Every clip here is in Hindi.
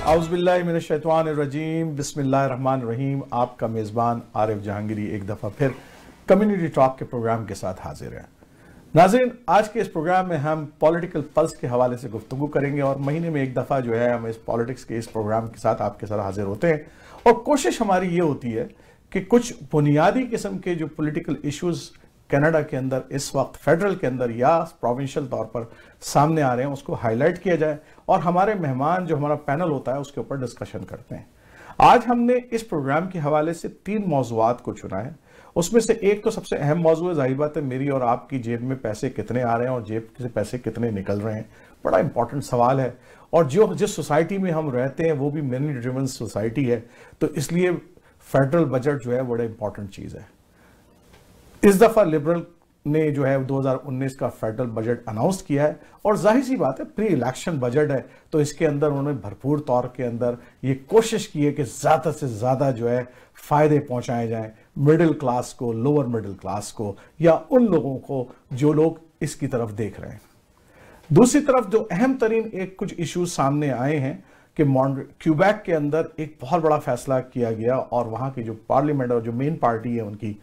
औज़ुबिल्लाहि मिनश्शैतानिर्रजीम बिस्मिल्लाहिर्रहमानिर्रहीम। आपका मेज़बान आरिफ जहांगीरी एक दफ़ा फिर कम्युनिटी टॉक के प्रोग्राम के साथ हाजिर है। नाज़रीन, आज के इस प्रोग्राम में हम पॉलिटिकल पल्स के हवाले से गुफ्तगू करेंगे और महीने में एक दफ़ा जो है हम इस पॉलिटिक्स के इस प्रोग्राम के साथ आपके साथ हाजिर होते हैं। और कोशिश हमारी ये होती है कि कुछ बुनियादी किस्म के जो पॉलिटिकल इश्यूज़ कनाडा के अंदर इस वक्त फेडरल के अंदर या प्रोविंशियल तौर पर सामने आ रहे हैं उसको हाईलाइट किया जाए और हमारे मेहमान जो हमारा पैनल होता है उसके ऊपर डिस्कशन करते हैं। आज हमने इस प्रोग्राम के हवाले से 3 मौज़ूआत को चुना है। उसमें से एक तो सबसे अहम मौजू है, जाहिर बात है, मेरी और आपकी जेब में पैसे कितने आ रहे हैं और जेब से पैसे कितने निकल रहे हैं। बड़ा इंपॉर्टेंट सवाल है और जो जिस सोसाइटी में हम रहते हैं वो भी मनी ड्रिवन सोसाइटी है, तो इसलिए फेडरल बजट जो है बड़ा इंपॉर्टेंट चीज़ है। इस दफ़ा लिबरल ने जो है 2019 का फेडरल बजट अनाउंस किया है और जाहिर सी बात है प्री इलेक्शन बजट है, तो इसके अंदर उन्होंने भरपूर तौर के अंदर ये कोशिश की है कि ज़्यादा से ज़्यादा जो है फ़ायदे पहुंचाए जाएं मिडिल क्लास को, लोअर मिडिल क्लास को या उन लोगों को जो लोग इसकी तरफ देख रहे हैं। दूसरी तरफ जो अहम तरीन एक कुछ इश्यूज सामने आए हैं कि क्यूबेक के अंदर एक बहुत बड़ा फैसला किया गया और वहाँ की जो पार्लियामेंट और जो मेन पार्टी है उनकी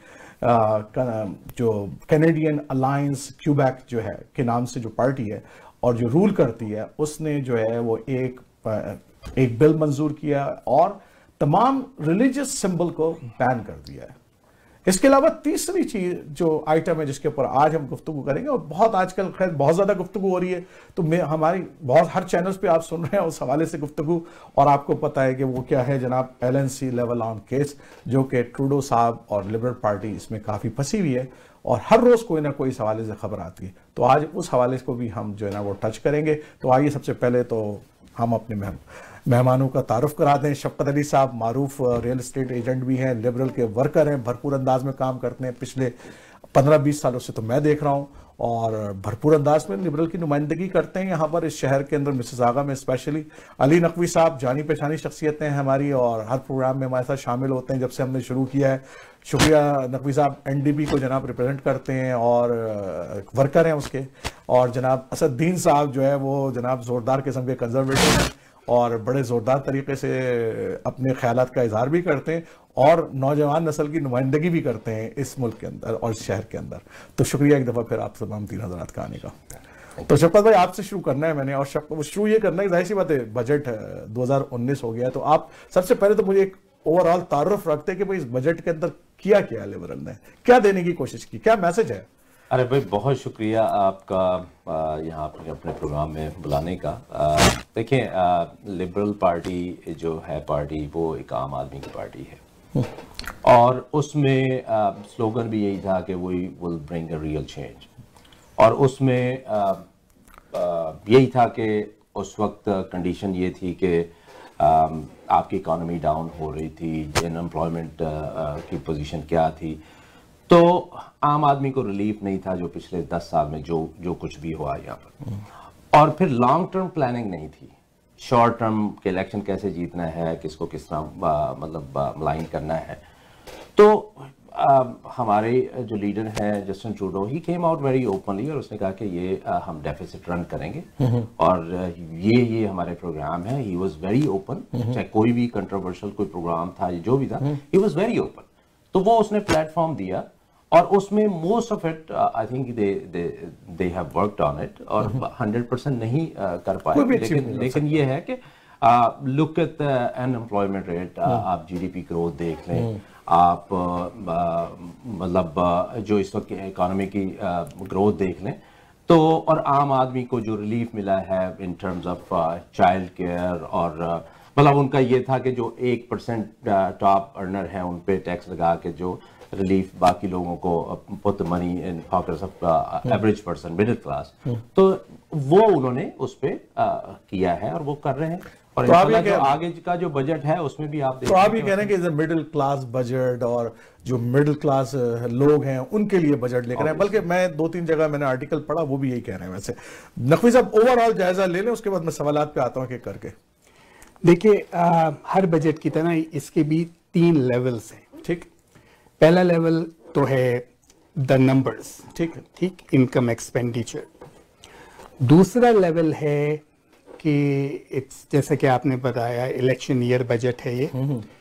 जो कैनेडियन अलायंस क्यूबेक जो है के नाम से जो पार्टी है और जो रूल करती है, उसने जो है वो एक बिल मंजूर किया और तमाम रिलीजियस सिंबल को बैन कर दिया है। इसके अलावा तीसरी चीज जो आइटम है जिसके ऊपर आज हम गुफ्तगू करेंगे और बहुत आजकल खैर बहुत ज्यादा गुफ्तगू हो रही है, तो हमारी बहुत हर चैनल्स पे आप सुन रहे हैं उस हवाले से गुफ्तगू, और आपको पता है कि वो क्या है जनाब, LNC लेवल ऑन केस, जो कि ट्रूडो साहब और लिबरल पार्टी इसमें काफी फंसी हुई है और हर रोज कोई ना कोई इस हवाले से खबर आती है, तो आज उस हवाले को भी हम जो है ना वो टच करेंगे। तो आइए सबसे पहले तो हम अपने मेहमानों का तारुफ करा दें। शफकत अली साहब मारूफ रियल एस्टेट एजेंट भी हैं, लिबरल के वर्कर हैं, भरपूर अंदाज में काम करते हैं, पिछले 15-20 सालों से तो मैं देख रहा हूं, और भरपूर अंदाज में लिबरल की नुमाइंदगी करते हैं यहाँ पर इस शहर के अंदर, मिसिसागा में स्पेशली। अली नकवी साहब जानी पहचानी शख्सियतें हैं हमारी और हर प्रोग्राम में हमारे साथ शामिल होते हैं जब से हमने शुरू किया है। शुक्रिया नकवी साहब, NDP को जनाब रिप्रेजेंट करते हैं और वर्कर हैं उसके। और जनाब असद साहब जो है वो जनाब ज़ोरदार किस्म के कंजर्वेटिव हैं और बड़े ज़ोरदार तरीके से अपने ख्यालात का इजहार भी करते हैं और नौजवान नस्ल की नुमाइंदगी भी करते हैं इस मुल्क के अंदर और इस शहर के अंदर। तो शुक्रिया एक दफ़ा फिर आप तमाम 3 हज़रात का आने का। तो शफकत भाई आपसे शुरू करना है मैंने, और शुरू ये करना है, जाहिर सी बात है बजट 2019 हो गया, तो आप सबसे पहले तो मुझे एक ओवरऑल तारुफ रखते हैं कि भाई इस बजट के अंदर किया क्या लिबरल ने, क्या देने की कोशिश की, क्या मैसेज है? अरे भाई बहुत शुक्रिया आपका यहाँ पर अपने प्रोग्राम में बुलाने का। देखिए लिबरल पार्टी जो है पार्टी वो एक आम आदमी की पार्टी है और उसमें स्लोगन भी यही था कि we will bring a real change, और उसमें यही था कि उस वक्त कंडीशन ये थी कि आपकी इकॉनमी डाउन हो रही थी, अनएम्प्लॉयमेंट की पोजीशन क्या थी, तो आम आदमी को रिलीफ नहीं था जो पिछले 10 साल में जो कुछ भी हुआ यहाँ पर। और फिर लॉन्ग टर्म प्लानिंग नहीं थी, शॉर्ट टर्म के इलेक्शन कैसे जीतना है, किसको किस तरह मतलब मलाइन करना है। तो हमारे जो लीडर हैं Justin Trudeau, he came out very openly और उसने कहा कि ये हम डेफिसिट रन करेंगे और ये हमारे प्रोग्राम है। ही वाज वेरी ओपन, चाहे कोई भी कंट्रोवर्शियल कोई प्रोग्राम था जो भी था, ही वाज वेरी ओपन। तो वो उसने प्लेटफॉर्म दिया और उसमें most of it I think they have worked on it, और 100% नहीं कर पाए, लेकिन ये है कि look at the unemployment rate, आप GDP ग्रोथ देख लें, आप मतलब जो इस वक्त इकोनॉमी की ग्रोथ देख लें, तो और आम आदमी को जो रिलीफ मिला है in terms of child care, और मतलब उनका ये था कि जो 1% टॉप अर्नर है उन पे टैक्स लगा के जो रिलीफ बाकी लोगों को put money in pockets of average person middle class, तो वो उन्होंने उस पे किया है और वो कर रहे हैं। और तो जो आगे का जो बजट है उसमें भी आप तो आप ये कह रहे हैं कि मिडिल क्लास बजट और जो मिडिल क्लास लोग हैं उनके लिए बजट लेकर आए, बल्कि मैं 2-3 जगह मैंने आर्टिकल पढ़ा वो भी यही कह रहे हैं। वैसे नकवी साहब ओवरऑल जायजा ले लें, उसके बाद मैं सवालात पे आता हूँ कि करके। देखिए हर बजट की तरह इसके भी 3 लेवल्स हैं। ठीक, पहला लेवल तो है द नंबर्स, ठीक, इनकम एक्सपेंडिचर। दूसरा लेवल है कि जैसा कि आपने बताया इलेक्शन ईयर बजट है ये,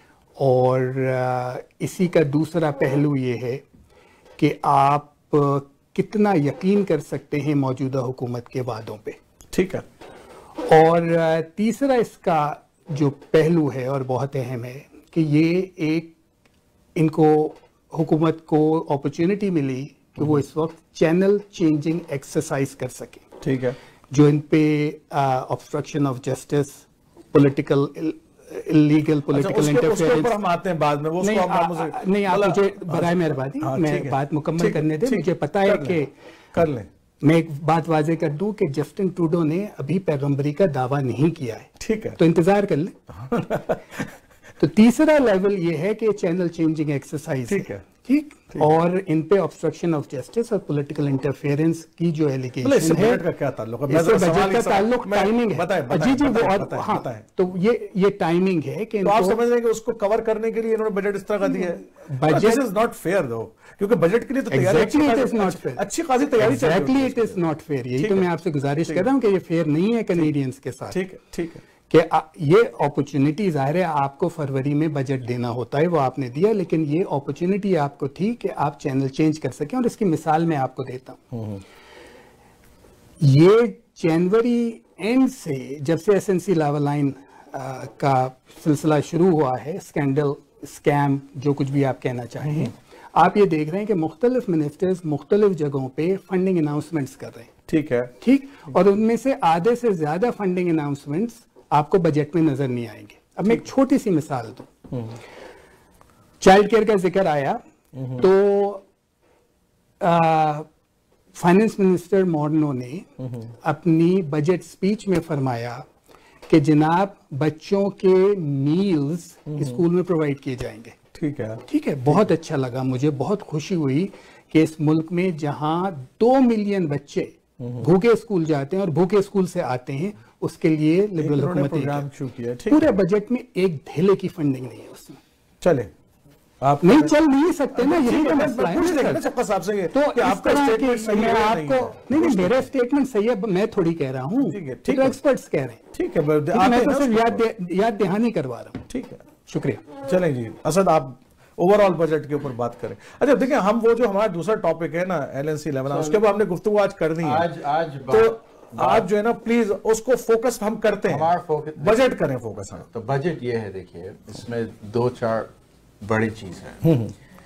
और इसी का दूसरा पहलू ये है कि आप कितना यकीन कर सकते हैं मौजूदा हुकूमत के वादों पे। ठीक है। और तीसरा इसका जो पहलू है और बहुत अहम है कि ये एक इनको हुकूमत को अपॉर्चुनिटी मिली कि वो इस वक्त चैनल चेंजिंग एक्सरसाइज कर सके। ठीक है। जो इन पे obstruction of justice, political illegal political interference, हम आते हैं बाद में वो नहीं, नहीं आप मुझे बराए मेहरबानी मैं बात मुकम्मल करने दें। मुझे पता है कि कर लें। मैं एक बात वाजे कर दूं कि जस्टिन ट्रूडो ने अभी पैगंबरी का दावा नहीं किया है। ठीक है, तो इंतजार कर लें। तो तीसरा लेवल ये है कि चैनल चेंजिंग एक्सरसाइज। ठीक है। ठीक, और इन पे ऑब्स्ट्रक्शन ऑफ जस्टिस और पॉलिटिकल इंटरफेरेंस की जो एलिगेशन है, का क्या ताल्लुक है? बजट का ताल्लुक टाइमिंग है। जी जी, वो और हाँ, तो ये टाइमिंग है कि तो आप समझ रहे हैं कि उसको कवर करने के लिए इन्होंने बजट इस तरह का दिया है। बजट इज नॉट फेयर दो, क्योंकि बजट के लिए तो तैयारी अच्छी खासी तैयारी चाहिए। Exactly, it is not fair. यही तो मैं आपसे गुजारिश कर रहा हूँ कि ये फेयर नहीं है कैनेडियंस के साथ। ठीक है, ठीक है। कि ये अपॉर्चुनिटी ज़ाहिर है आपको फरवरी में बजट देना होता है, वो आपने दिया, लेकिन ये अपॉर्चुनिटी आपको थी कि आप चैनल चेंज कर सकें। और इसकी मिसाल मैं आपको देता हूँ। ये जनवरी एंड से जब से एसएनसी लावा लाइन का सिलसिला शुरू हुआ है, स्कैंडल, स्कैम, जो कुछ भी आप कहना चाहें, आप ये देख रहे हैं कि मुख्तलिफ मिनिस्टर्स मुख्तलिफ जगहों पे फंडिंग अनाउंसमेंट्स कर रहे हैं। ठीक है, ठीक, और उनमें से आधे से ज्यादा फंडिंग अनाउंसमेंट्स आपको बजट में नजर नहीं आएंगे। अब मैं एक छोटी सी मिसाल दूं, चाइल्ड केयर का जिक्र आया तो फाइनेंस मिनिस्टर मॉर्नो ने अपनी बजट स्पीच में फरमाया कि जनाब बच्चों के मील्स स्कूल में प्रोवाइड किए जाएंगे। ठीक है, ठीक है, बहुत अच्छा लगा, मुझे बहुत खुशी हुई कि इस मुल्क में जहां 2 मिलियन बच्चे भूखे स्कूल जाते हैं और भूखे स्कूल से आते हैं, उसके लिए लिबरल हुकूमत प्रोग्राम शुरू किया। पूरे बजट में एक धेले की फंडिंग नहीं है उसमें। चले, आप नहीं चल नहीं सकते ना, यही तो मसला है। शफ़क़त साहब से तो आपका मैं आपको नहीं, मेरा स्टेटमेंट सही है, मैं थोड़ी कह रहा हूँ, तो एक्सपर्ट्स कह रहे हैं। ठीक है, मैं तो सिर्फ याद दहानी करवा रहा हूँ। ठीक है, शुक्रिया। चलें जी, असद आप ओवरऑल बजट के ऊपर बात करें। अच्छा देखिए, हम वो जो हमारा दूसरा टॉपिक है ना एलएनसी लेवल, उसके ऊपर हमने गुफ्तगू आज करनी है। आज जो है ना, प्लीज उसको फोकस हम करते हैं, हमारा फोकस बजट करें, फोकस हम। तो बजट ये है, देखिए इसमें 2-4 बड़ी चीज है।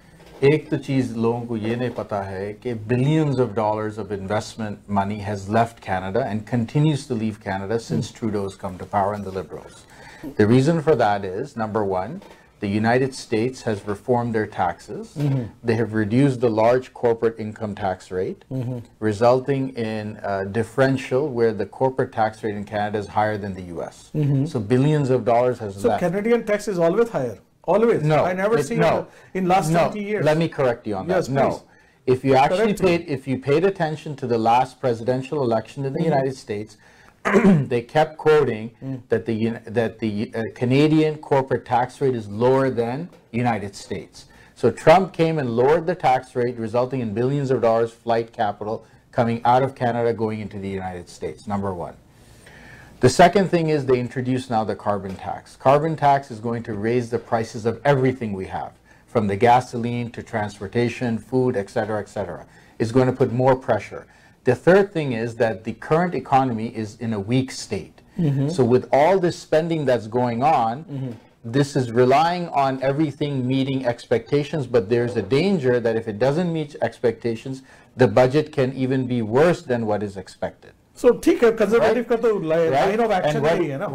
एक तो चीज लोगों को ये नहीं पता है कि billions of dollars of investment money has left Canada and continues to leave Canada since Trudeau's come to power and the Liberals. The reason for that is, number one, the United States has reformed their taxes. They have reduced the large corporate income tax rate, resulting in a differential where the corporate tax rate in Canada is higher than the US. So billions of dollars has left. So Canadian tax is always higher? Always? No. I never seen it in last 20 years. Let me correct you on that. Yes, please. No. If you actually if you paid attention to the last presidential election in the United States, they kept quoting that the Canadian corporate tax rate is lower than United States. So Trump came and lowered the tax rate, resulting in billions of dollars flight capital coming out of Canada going into the United States, number one. The second thing is they introduced now the carbon tax. Carbon tax is going to raise the prices of everything we have, from the gasoline to transportation, food, etc., etc. It's going to put more pressure. The third thing is that the current economy is in a weak state. So with all this spending that's going on, this is relying on everything meeting expectations, but there's a danger that if it doesn't meet expectations, the budget can even be worse than what is expected. So ठीक है, कंजर्वेटिव का तो लाइन ऑफ एक्शन यही है ना,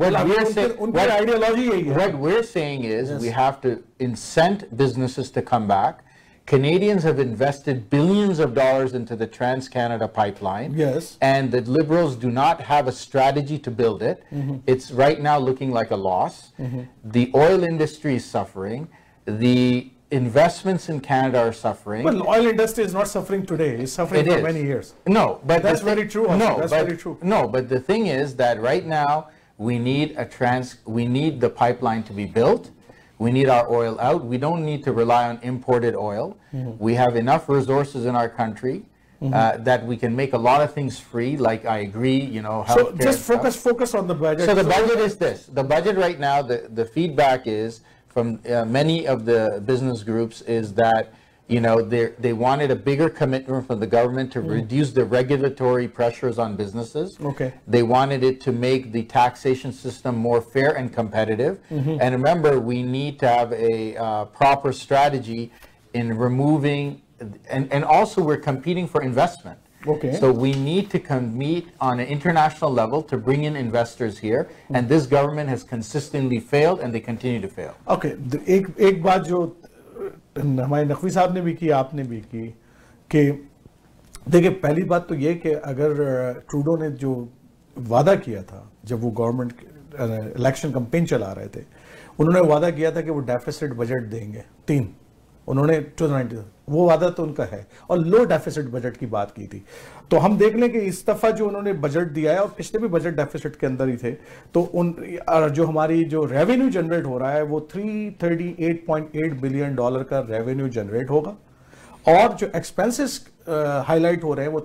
उनकी आइडियोलॉजी यही है। What we're saying is we have to incent businesses to come back. Canadians have invested billions of dollars into the Trans-Canada pipeline. Yes. And the Liberals do not have a strategy to build it. It's right now looking like a loss. The oil industry is suffering. The investments in Canada are suffering. Well, oil industry is not suffering today. It's suffering for many years. No, but that's very true. No, that's very true. No, but the thing is that right now we need the pipeline to be built. We need our oil out. We don't need to rely on imported oil. We have enough resources in our country. that we can make a lot of things free. Like I agree, you know. So just focus on the budget. So the budget is this. The budget right now, the feedback is from many of the business groups is that, you know, they wanted a bigger commitment from the government to reduce the regulatory pressures on businesses. Okay. They wanted it to make the taxation system more fair and competitive. And remember, we need to have a proper strategy in removing, and also we're competing for investment. Okay. So we need to compete on an international level to bring in investors here, and this government has consistently failed, and they continue to fail. Okay. एक बात जो हमारे नकवी साहब ने भी की, आपने भी की, कि देखिए पहली बात तो ये कि अगर ट्रूडो ने जो वादा किया था जब वो गवर्नमेंट इलेक्शन कैंपेन चला रहे थे, उन्होंने वादा किया था कि वो डेफिसिट बजट देंगे 3, उन्होंने 2019 वो वादा तो उनका है, और लो डेफिसिट बजट की बात की थी। तो हम देख लें कि इस दफा जो उन्होंने बजट दिया है, और पिछले भी बजट डेफिसिट के अंदर ही थे, तो उन जो हमारी जो रेवेन्यू जनरेट हो रहा है वो $338.8 बिलियन का रेवेन्यू जनरेट होगा, और जो एक्सपेंसेस हाईलाइट हो रहे हैं वो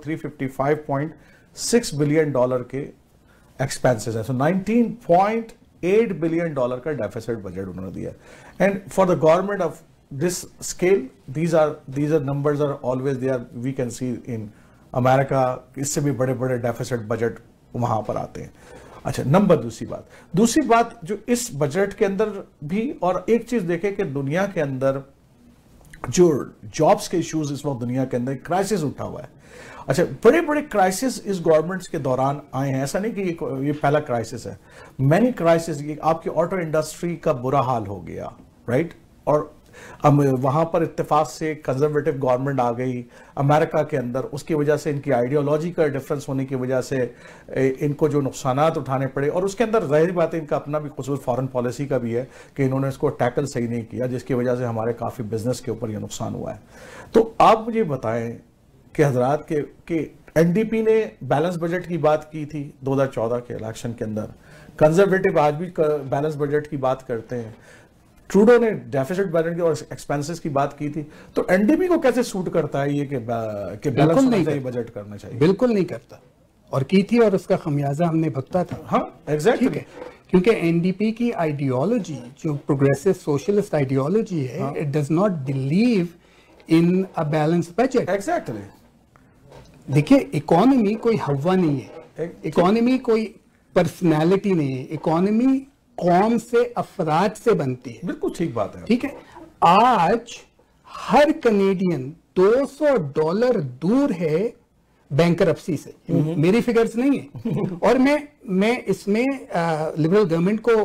$355.6 बिलियन के एक्सपेंसेस है। सो $19.8 बिलियन का डेफिसिट बजट उन्होंने दिया। And for the government of this scale, these are numbers are always there, we can see in America, इससे भी बड़े बड़े डेफिसिट बजट वहां पर आते हैं। अच्छा, दूसरी बात जो इस बजट के अंदर भी, और एक चीज देखें कि दुनिया के अंदर जो जॉब्स के इश्यूज इस वक्त दुनिया के अंदर क्राइसिस उठा हुआ है। अच्छा, बड़े बड़े क्राइसिस इस गवर्नमेंट्स के दौरान आए हैं, ऐसा नहीं कि ये पहला क्राइसिस है, मैनी क्राइसिस। आपकी ऑटो इंडस्ट्री का बुरा हाल हो गया, राइट, और अब वहां पर इत्तेफाक से कंजर्वेटिव गवर्नमेंट आ गई अमेरिका के अंदर, उसकी वजह से इनकी आइडियोलॉजी का डिफरेंस होने की वजह से इनको जो नुकसानात उठाने पड़े, और उसके अंदर जाहिर बात है इनका अपना भी कसूर फॉरेन पॉलिसी का भी है कि इन्होंने इसको टैकल सही नहीं किया, जिसकी वजह से हमारे काफ़ी बिजनेस के ऊपर यह नुकसान हुआ है। तो आप मुझे बताएं कि हजरात के एनडीपी ने बैलेंस बजट की बात की थी 2014 के इलेक्शन के अंदर, कंजर्वेटिव आज भी बैलेंस बजट की बात करते हैं, ट्रूडो ने डेफिसिट बजट की और एक्सपेंसेस की बात की थी। तो एनडीपी को कैसे सूट करता है ये कि बैलेंस नहीं बजट करना चाहिए? बिल्कुल नहीं करता, और की थी, और उसका खमियाजा हमने भुगता था। हाँ, एग्जैक्टली, क्योंकि एनडीपी की आइडियोलॉजी जो प्रोग्रेसिव सोशलिस्ट आइडियोलॉजी है, it does not believe in a balance budget. Exactly. देखिए, इकोनॉमी कोई हवा नहीं है, इकोनॉमी कोई पर्सनैलिटी नहीं है, इकोनॉमी कौम से, अफराद से बनती है। बिल्कुल ठीक बात है। ठीक है, आज हर कनेडियन $200 दूर है बैंकरप्सी से। मेरी फिगर्स नहीं है, और मैं इसमें लिबरल गवर्नमेंट को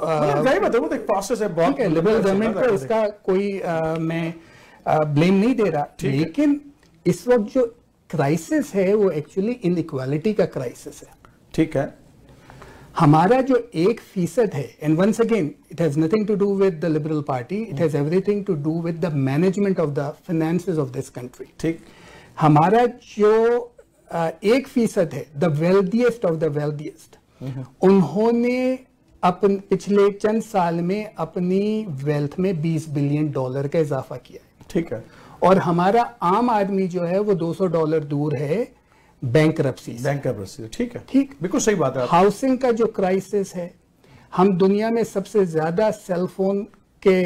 एक प्रोसेस है, बहुत लिबरल गवर्नमेंट को इसका कोई मैं ब्लेम नहीं दे रहा, लेकिन इस वक्त जो क्राइसिस है वो एक्चुअली इनइक्वालिटी का क्राइसिस है। ठीक है, हमारा जो 1% है, and once again it has nothing to do with the liberal party, it has everything to do with the management of the finances of this country. ठीक, हमारा जो 1% है, the wealthiest of the wealthiest, उन्होंने अपन पिछले चंद साल में अपनी वेल्थ में $20 बिलियन का इजाफा किया है। ठीक है, और हमारा आम आदमी जो है वो $200 दूर है बैंकरप्सी। ठीक है, ठीक, बिल्कुल सही बात है। हाउसिंग का जो क्राइसिस है, हम दुनिया में सबसे ज्यादा सेलफोन के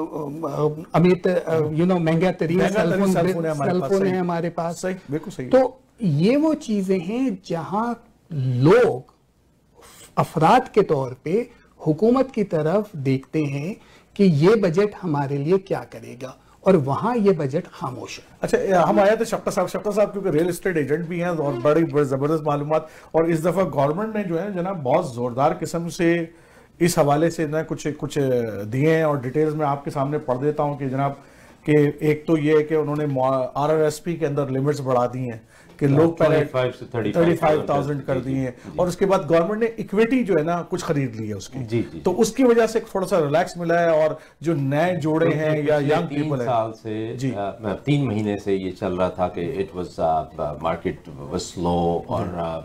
महंगा तरीन सेलफोन है हमारे पास। सही, बिल्कुल सही। तो ये वो चीजें हैं जहां लोग अफराद के तौर पे हुकूमत की तरफ देखते हैं कि ये बजट हमारे लिए क्या करेगा, और वहां ये बजट खामोश है। अच्छा, हम आए थे शफकत साहब क्योंकि रियल एस्टेट एजेंट भी हैं और बड़ी जबरदस्त मालूमात, और इस दफा गवर्नमेंट ने जो है जना बहुत जोरदार किस्म से इस हवाले से ना कुछ दिए हैं, और डिटेल्स में आपके सामने पढ़ देता हूं कि जनाब कि एक तो ये है कि उन्होंने RRSP के अंदर लिमिट्स बढ़ा दी हैं कि लोग पहले 35,000 कर दिए हैं, और उसके बाद गवर्नमेंट ने इक्विटी जो है ना कुछ खरीद ली है उसकी। जी, तो उसकी वजह से थोड़ा सा रिलैक्स मिला है, और जो नए जोड़े हैं या यंग पीपल है, 3 साल से 3 महीने से ये चल रहा था कि it was market was slow, और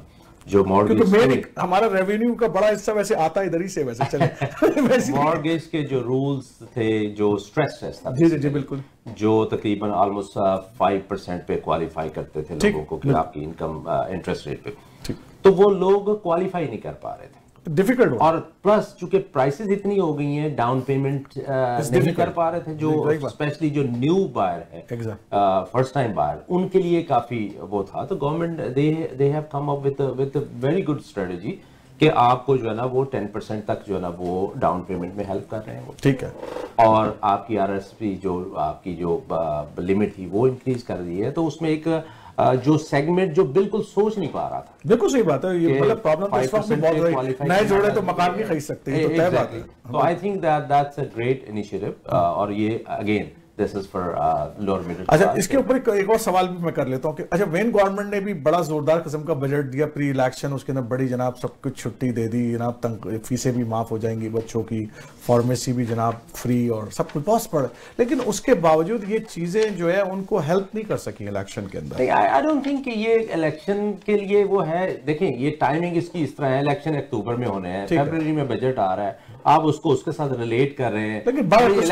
जो मॉर्गेज, हमारा रेवेन्यू का बड़ा हिस्सा वैसे आता इधर ही से वैसे चले मॉर्गेज के जो रूल्स थे, जो स्ट्रेस टेस्ट था, जी जी जी बिल्कुल, जो तकरीबन ऑलमोस्ट 5% पे क्वालिफाई करते थे लोगों को कि आपकी इनकम इंटरेस्ट रेट पे, तो वो लोग क्वालिफाई नहीं कर पा रहे थे, डिफिकल्ट, और प्लस चूंकि प्राइसेस इतनी हो गई हैं, डाउन पेमेंट नहीं कर पा रहे थे, जो स्पेशली जो न्यू बायर है, फर्स्ट टाइम बायर, उनके लिए काफी वो था। तो government they have come up with very good strategy कि आपको जो है ना वो 10% तक जो है ना वो डाउन पेमेंट में हेल्प कर रहे हैं वो, ठीक है, और आपकी आरएसपी जो आपकी जो लिमिट थी वो इंक्रीज कर दी है। तो उसमें एक जो सेगमेंट जो बिल्कुल सोच नहीं पा रहा था, बिल्कुल सही बात है, ये मतलब प्रॉब्लम तो इस वक्त में बहुत है, नए जोड़े तो मकान नहीं खरीद सकते, ये तो तय बात है। तो I think that's a great initiative, और ये again this is for lower middle. अच्छा, इसके ऊपर एक और सवाल भी मैं कर लेता हूँ कि अच्छा, वेन गवर्नमेंट ने भी बड़ा जोरदार किस्म का बजट दिया प्री इलेक्शन, उसके अंदर बड़ी जनाब सब कुछ छुट्टी दे दी जनाब, फीसें भी माफ हो जाएंगी बच्चों की, फार्मेसी भी जनाब फ्री, और सब कुछ बहुत पड़े, लेकिन उसके बावजूद ये चीजें जो है उनको हेल्प नहीं कर सकी इलेक्शन के अंदर। आई डोंट थिंक कि ये इलेक्शन के लिए वो है। देखें, ये टाइमिंग इसकी इस तरह है, इलेक्शन अक्टूबर में होने हैं, फरवरी में बजट आ रहा है, आप उसको उसके साथ रिलेट कर रहे हैं, लेकिन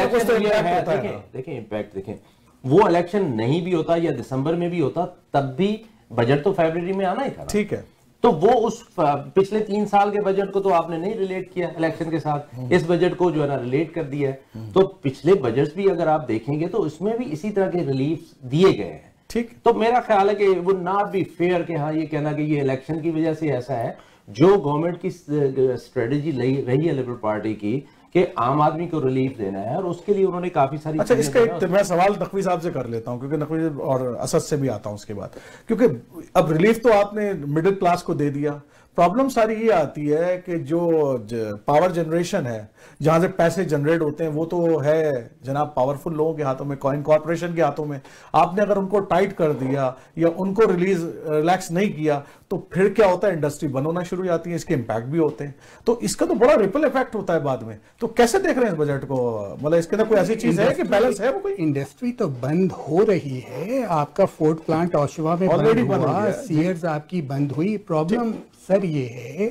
देखिए इम्पैक्ट देखें, वो इलेक्शन नहीं भी होता या दिसंबर में भी होता तब भी बजट तो फरवरी में आना ही था, ठीक है। तो वो उस पिछले 3 साल के बजट को तो आपने नहीं रिलेट किया इलेक्शन के साथ, इस बजट को जो है ना रिलेट कर दिया है। तो पिछले बजट भी अगर आप देखेंगे तो उसमें भी इसी तरह के रिलीफ दिए गए हैं, ठीक। तो मेरा ख्याल है कि वुड नॉट बी फेयर कि हाँ ये कहना कि ये इलेक्शन की वजह से ऐसा है। जो गवर्नमेंट की स्ट्रेटेजी रही है लिबरल पार्टी की कि आम आदमी को रिलीफ देना है, और उसके लिए उन्होंने काफी सारी। अच्छा, इसका एक मैं सवाल नकवी साहब से कर लेता हूं, क्योंकि नकवी और असद से भी आता हूं उसके बाद, क्योंकि अब रिलीफ तो आपने मिडिल क्लास को दे दिया, प्रॉब्लम सारी ये आती है कि जो पावर जनरेशन है, जहां से पैसे जनरेट होते हैं, वो तो है जनाब पावरफुल लोगों के हाथों में, कॉइन कॉर्पोरेशन के हाथों में। आपने अगर उनको टाइट कर दिया या उनको रिलैक्स नहीं किया तो फिर क्या होता है, इंडस्ट्री बंद होना शुरू हो जाती है, इसके इंपैक्ट भी होते हैं, तो इसका तो बड़ा रिपल इफेक्ट होता है बाद में। तो कैसे देख रहे हैं इस बजट को, मतलब इसके अंदर कोई ऐसी चीज है कि बैलेंस है? वो कोई इंडस्ट्री तो बंद हो रही है, आपका फोर्ड प्लांट ओशवा में ऑलरेडी बंद हुआ, सीयर्स आपकी बंद हुई। प्रॉब्लम सर ये है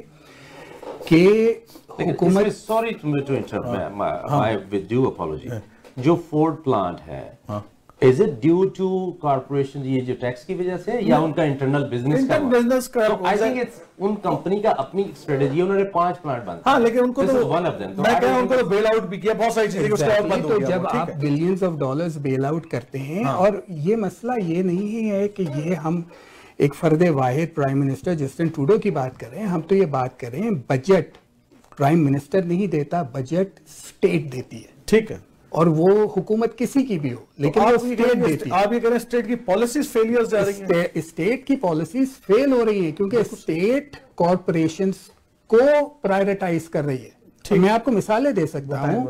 कि हुकूमत, sorry to interrupt, I with due apology, जो फोर्ड प्लांट है, is it due to corporation, ये जो टैक्स की वजह से, या उनका इंटरनल बिजनेस का? आई थिंक इट्स उन कंपनी का अपनी स्ट्रेटजी, उन्होंने 5 प्लांट बंद, हाँ, लेकिन उनको तो वन ऑफ देम, मैं कह रहा हूं उनको तो बेल आउट भी किया, बहुत सारी चीजें उसके बाद बंद हो गया। जब आप billions of dollars bail out करते हैं, और ये मसला ये नहीं है कि ये हम एक फर्दे वाहिद प्राइम मिनिस्टर जस्टिन ट्रूडो की बात कर रहे हैं, हम तो ये बात कर रहे हैं बजट प्राइम मिनिस्टर नहीं देता, बजट स्टेट देती है, ठीक है, और वो हुकूमत किसी की भी हो, लेकिन तो वो स्टेट देती है। आप ये कह रहे हैं स्टेट की पॉलिसीज फेलियर जा रही हैं, स्टेट की पॉलिसीज फेल हो रही है क्योंकि स्टेट कॉर्पोरेशंस को प्रायोरिटाइज कर रही है। तो मैं आपको मिसालें दे सकता हूं,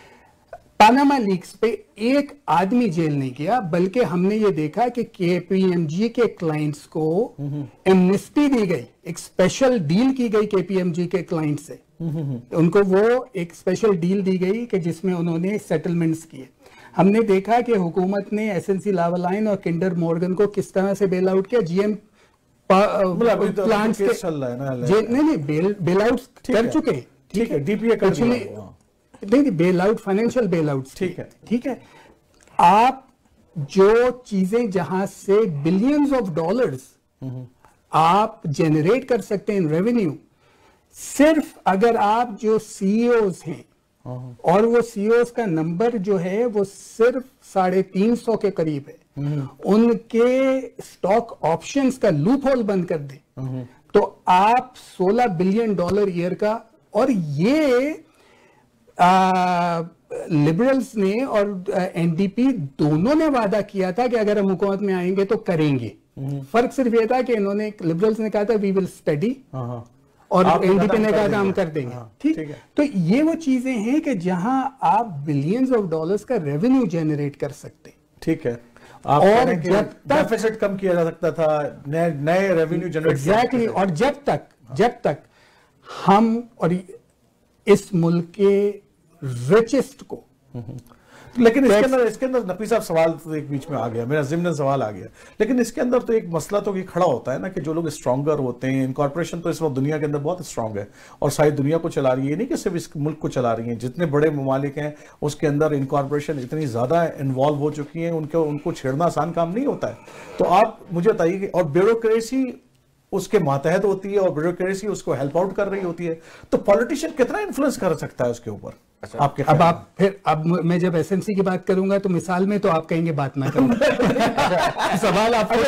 पानामा लीक्स पे एक आदमी जेल नहीं गया, बल्कि हमने ये देखा कि केपीएमजी के क्लाइंट्स को एमनेस्टी दी गई, एक स्पेशल डील की गई केपीएमजी के क्लाइंट से, उनको वो एक स्पेशल डील दी गई कि जिसमें उन्होंने सेटलमेंट्स किए। हमने देखा कि हुकूमत ने एसएनसी लावालाइन और किंडर मॉर्गन को किस तरह से बेल आउट किया, जीएम प्लांट्स के नहीं बेल आउट कर चुके, ठीक है, डीपीए कर चुके, नहीं bail out, financial bail out, ठीक है, ठीक है। आप जो चीजें जहां से बिलियंस ऑफ डॉलर्स आप जनरेट कर सकते हैं इन रेवेन्यू, सिर्फ अगर आप जो सीईओज हैं, और वो सीईओज का नंबर जो है वो सिर्फ 350 के करीब है, उनके स्टॉक ऑप्शंस का लूप होल बंद कर दें तो आप $16 बिलियन ईयर का, और ये लिबरल्स ने और एनडीपी दोनों ने वादा किया था कि अगर हम हुकूमत में आएंगे तो करेंगे। फर्क सिर्फ ये था कि इन्होंने, लिबरल्स ने कहा था वी विल स्टडी, और एनडीपी ने कहा था हम कर देंगे, ठीक है। तो ये वो चीजें हैं कि जहां आप बिलियंस ऑफ डॉलर्स का रेवेन्यू जनरेट कर सकते, ठीक है, और जब तक डेफिसिट कम किया जा सकता था, नए रेवेन्यू जनरेट, एग्जैक्टली, और जब तक हम और इस मुल्क के रिचेस्ट को लेकिन इसके अंदर नकवी साहब सवाल तो एक बीच में आ गया, मेरा ज़िम्न सवाल आ गया, लेकिन इसके अंदर तो एक मसला तो ये खड़ा होता है ना कि जो लोग स्ट्रॉन्गर होते हैं, इनकॉर्पोरेशन तो इस वक्त दुनिया के अंदर बहुत स्ट्रांग है और सारी दुनिया को चला रही है, नहीं कि सिर्फ इस मुल्क को चला रही है, जितने बड़े ममालिक हैं उसके अंदर इनकॉर्पोरेशन इतनी ज़्यादा इन्वॉल्व हो चुकी है, उनको छेड़ना आसान काम नहीं होता है। तो आप मुझे बताइए कि और ब्यूरोक्रेसी उसके मातहत होती है और ब्यूरोक्रेसी उसको हेल्प आउट कर रही होती है, तो पॉलिटिशियन कितना इन्फ्लुएंस कर सकता है उसके ऊपर? अच्छा, आपके अब मैं जब एसएनसी की बात करूंगा तो मिसाल में तो आप कहेंगे बात ना करूं। सवाल आपको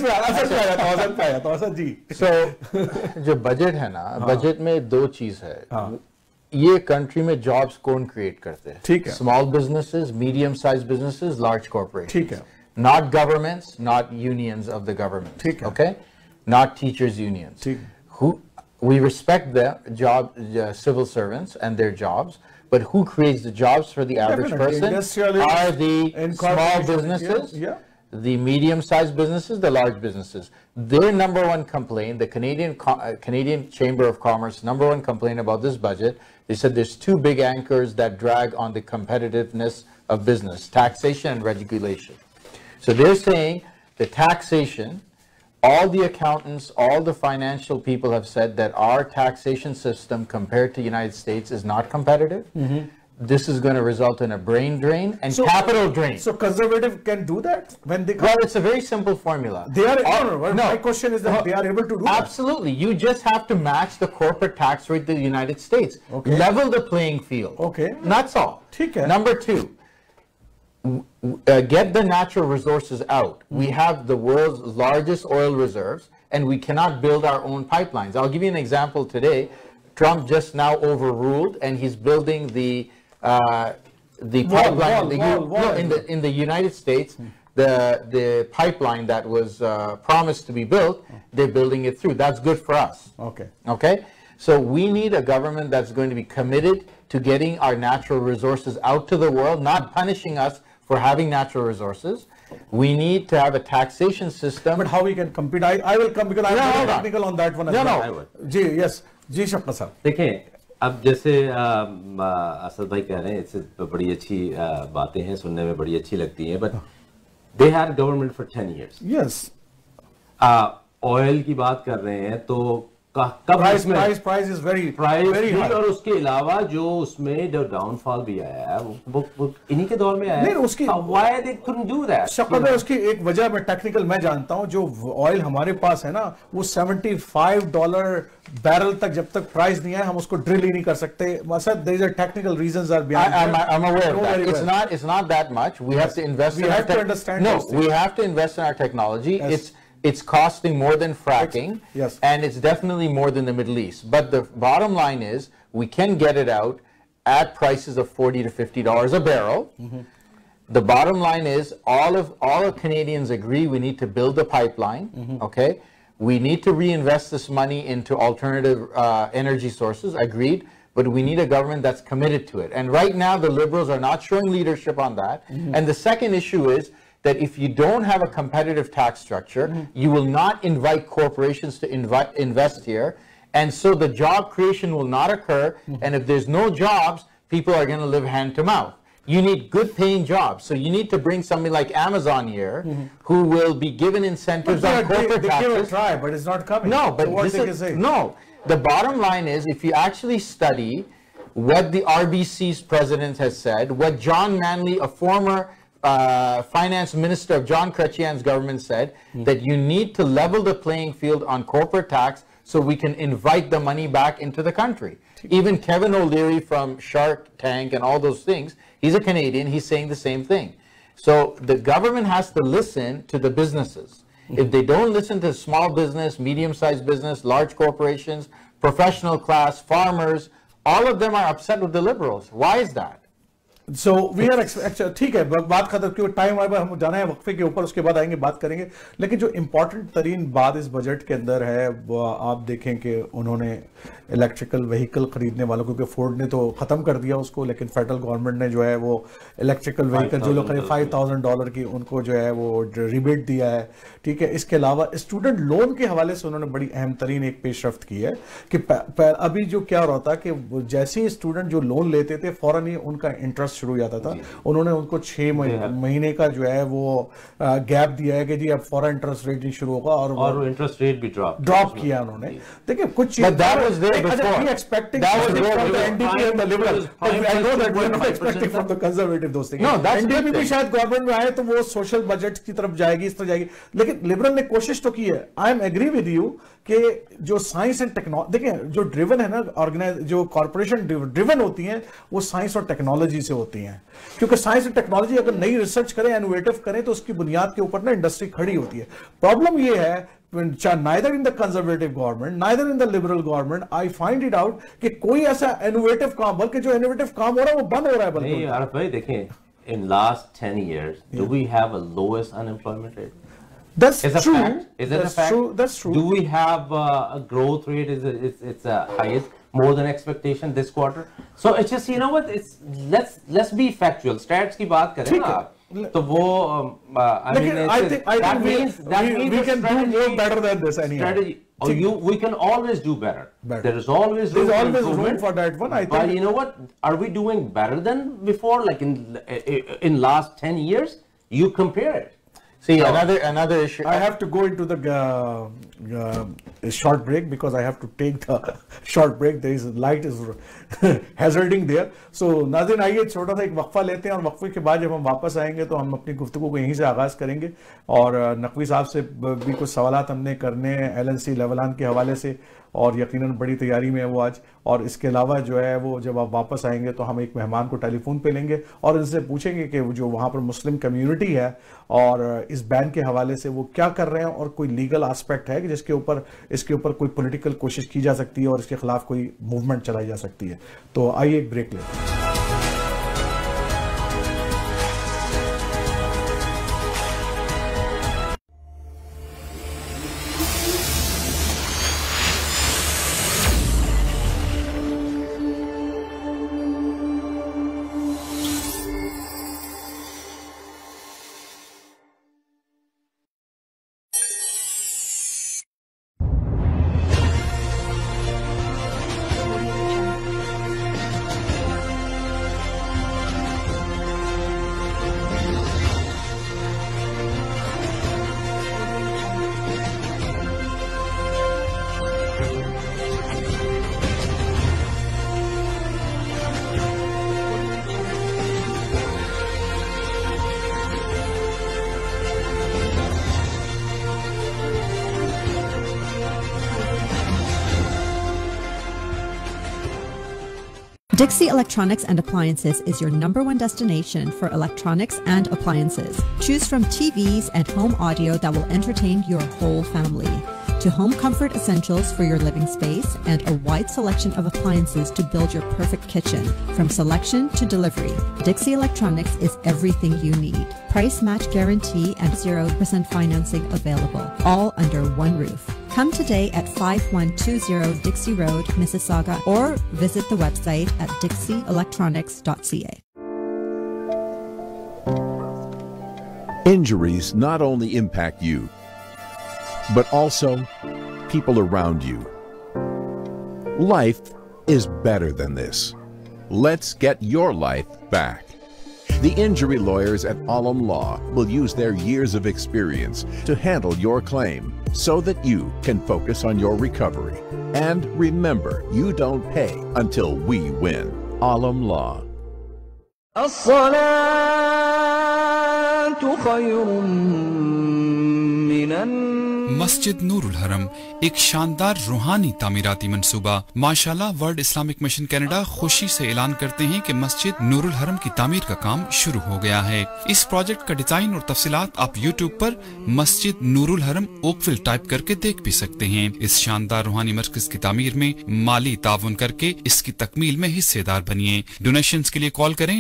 जी। जो बजट है ना, बजट में दो चीज है। ये कंट्री में जॉब्स कौन क्रिएट करते हैं? ठीक है। Small businesses, medium size businesses, large corporation. ठीक है। Not governments, not unions of the government. ठीक है। Okay, not teachers unions. ठीक। Who we respect the job, civil servants and their jobs, but who creates the jobs for the average person are the small businesses, the medium-sized businesses, the large businesses. Their number one complaint, the Canadian Chamber of Commerce number one complaint about this budget, they said there's two big anchors that drag on the competitiveness of business: taxation and regulation. So they're saying the taxation, all the accountants, all the financial people have said that our taxation system compared to the United States is not competitive. This is going to result in a brain drain and capital drain. So conservative can do that when they come? Well, it's a very simple formula. They are, my question is that they are able to do absolutely. You just have to match the corporate tax rate to the United States. Okay. Level the playing field. Okay. That's all. Okay. Number two, get the natural resources out. We have the world's largest oil reserves and we cannot build our own pipelines. I'll give you an example today. Trump just now overruled and he's building the pipeline in the United States. The pipeline that was promised to be built, they're building it through. That's good for us. Okay. So we need a government that's going to be committed to getting our natural resources out to the world, not punishing us for having natural resources. We need to have a taxation system. But how we can compete? I will come because I am very technical on that one. Yes. जी शफ़क़त साहब, देखें अब जैसे असद भाई कह रहे हैं, इससे बड़ी अच्छी बातें हैं, सुनने में बड़ी अच्छी लगती हैं, but they had government for 10 years. Yes, oil की बात कर रहे हैं तो प्राइस इज वेरी हाई, और उसके अलावा जो उसमें जो डाउनफॉल भी आया है वो इन्हीं के दौर में आया है। उसकी why they couldn't do that? Shafqat है, उसकी एक वजह मैं टेक्निकल मैं जानता हूं, जो ऑयल हमारे पास है ना वो $75 बैरल तक जब तक प्राइस नहीं आया हम उसको ड्रिल ही नहीं कर सकते। मतलब there is a technical reasons are behind. I'm aware of that. It's not that much. We have to invest in we have to invest in our technology. It's costing more than fracking, and it's definitely more than the Middle East. But the bottom line is, we can get it out at prices of $40 to $50 a barrel. The bottom line is, all of Canadians agree we need to build a pipeline. Okay, we need to reinvest this money into alternative energy sources. Agreed. But we need a government that's committed to it. And right now, the Liberals are not showing leadership on that. And the second issue is that if you don't have a competitive tax structure, you will not invite corporations to invest here. And so the job creation will not occur. And if there's no jobs, people are going to live hand to mouth. You need good paying jobs. So you need to bring somebody like Amazon here who will be given incentives on corporate taxes. They give a try, but it's not coming. No, but no. The bottom line is, if you actually study what the RBC's president has said, what John Manley, a former finance minister of John Chrétien's government, said, that you need to level the playing field on corporate tax so we can invite the money back into the country. Even Kevin O'Leary from Shark Tank and all those things, he's a Canadian, he's saying the same thing. So the government has to listen to the businesses. If they don't listen to small business, medium-sized business, large corporations, professional class, farmers, all of them are upset with the Liberals. Why is that? So we are ठीक है, बात खत्म, क्योंकि टाइम हम जाना है वक्फे के ऊपर, उसके बाद आएंगे बात करेंगे। लेकिन जो इम्पोर्टेंट तरीन बात इस बजट के अंदर है वो आप देखें कि उन्होंने इलेक्ट्रिकल व्हीकल खरीदने वालों, क्योंकि फोर्ड ने तो ख़त्म कर दिया उसको, लेकिन फेडरल गवर्नमेंट ने जो है वो इलेक्ट्रिकल व्हीकल जो लोग खरीद $5,000 की उनको जो है वो रिबेट दिया है। ठीक है, इसके अलावा स्टूडेंट लोन के हवाले से उन्होंने बड़ी अहम तरीन एक पेशरफ्त की है कि अभी जो क्या हो रहा था कि जैसे ही स्टूडेंट जो लोन लेते थे फ़ौरन ही उनका इंटरेस्ट शुरू हो जाता था, उन्होंने उनको 6 महीने का जो है वो गैप दिया है कि जी अब फॉरेन इंटरेस्ट रेट नहीं शुरू होगा, और इंटरेस्ट रेट भी ड्रॉप किया उन्होंने। देखिए कुछ चीज एक्सपेक्टिंग कंजर्वेटिव दोस्त एनडीपी भी शायद गवर्नमेंट में आए तो वो सोशल बजट की तरफ जाएगी, इस तरह जाएगी, लेकिन लिबरल ने कोशिश तो की है। I am agree with you कि जो साइंस एंड टेक्नोलॉजी, देखिए जो ड्रिवन है ना ऑर्गेनाइज, जो कॉर्पोरेशन ड्रिवन होती हैं वो साइंस और टेक्नोलॉजी से होती हैं, क्योंकि साइंस एंड टेक्नोलॉजी अगर नई रिसर्च करें, इनोवेटिव करें, तो उसकी बुनियाद के ऊपर ना इंडस्ट्री खड़ी होती है। प्रॉब्लम ये है neither in the conservative government, neither in the liberal government, I find it out कि कोई ऐसा इनोवेटिव काम, बल्कि जो इनोवेटिव काम हो रहा है वो बंद हो रहा है। बल्कि आरिफ भाई देखें, in last 10 years, do we have a lowest unemployment rate? That's true. Is it a fact? That's true. Do we have a growth rate? It's highest, more than expectation this quarter? So it's just, you know what? Let's be factual. Stats की बात करें ना आप, तो वो I think we can do more better than this anyhow. Strategy. We can always do better. There is always room for that one. I think. But you know what? Are we doing better than before? Like in last 10 years, you compare it. See, another issue. I have to go into the short break because I have to take the short break. There is light is hazarding there. So नाज़रीन आइए छोटा सा एक वक्फा लेते हैं, और वक्फे के बाद जब हम वापस आएंगे तो हम अपनी गुफ्तगू को यहीं से आगाज़ करेंगे, और नकवी साहब से भी कुछ सवालात हमने करने हैं LNC लेवलान के हवाले से, और यकीनन बड़ी तैयारी में है वो आज। और इसके अलावा जो है वो जब आप वापस आएंगे तो हम एक मेहमान को टेलीफोन पे लेंगे और इनसे पूछेंगे कि जो वहाँ पर मुस्लिम कम्युनिटी है और इस बैन के हवाले से वो क्या कर रहे हैं, और कोई लीगल एस्पेक्ट है कि इसके ऊपर कोई पॉलिटिकल कोशिश की जा सकती है और इसके खिलाफ कोई मूवमेंट चलाई जा सकती है। तो आइए एक ब्रेक लेते हैं। Dixie Electronics and Appliances is your #1 destination for electronics and appliances. Choose from TVs and home audio that will entertain your whole family, to home comfort essentials for your living space, and a wide selection of appliances to build your perfect kitchen. From selection to delivery, Dixie Electronics is everything you need. Price match guarantee and 0% financing available, all under one roof. Come today at 5120 Dixie Road, Mississauga, or visit the website at dixieelectronics.ca. Injuries not only impact you, but also people around you. Life is better than this. Let's get your life back. The injury lawyers at Alam Law will use their years of experience to handle your claim so that you can focus on your recovery. And remember, you don't pay until we win. Alam Law. मस्जिद नूरुल हरम एक शानदार रूहानी तामीराती मंसूबा। माशाल्लाह वर्ल्ड इस्लामिक मिशन कनाडा खुशी से ऐलान करते हैं कि मस्जिद नूरुल हरम की तामीर का काम शुरू हो गया है। इस प्रोजेक्ट का डिजाइन और तफसीलात आप यूट्यूब पर मस्जिद नूरुल हरम ओकविल टाइप करके देख भी सकते हैं। इस शानदार रूहानी मरकज की तामीर में माली ताउन करके इसकी तकमील में हिस्सेदार बनिए। डोनेशंस के लिए कॉल करें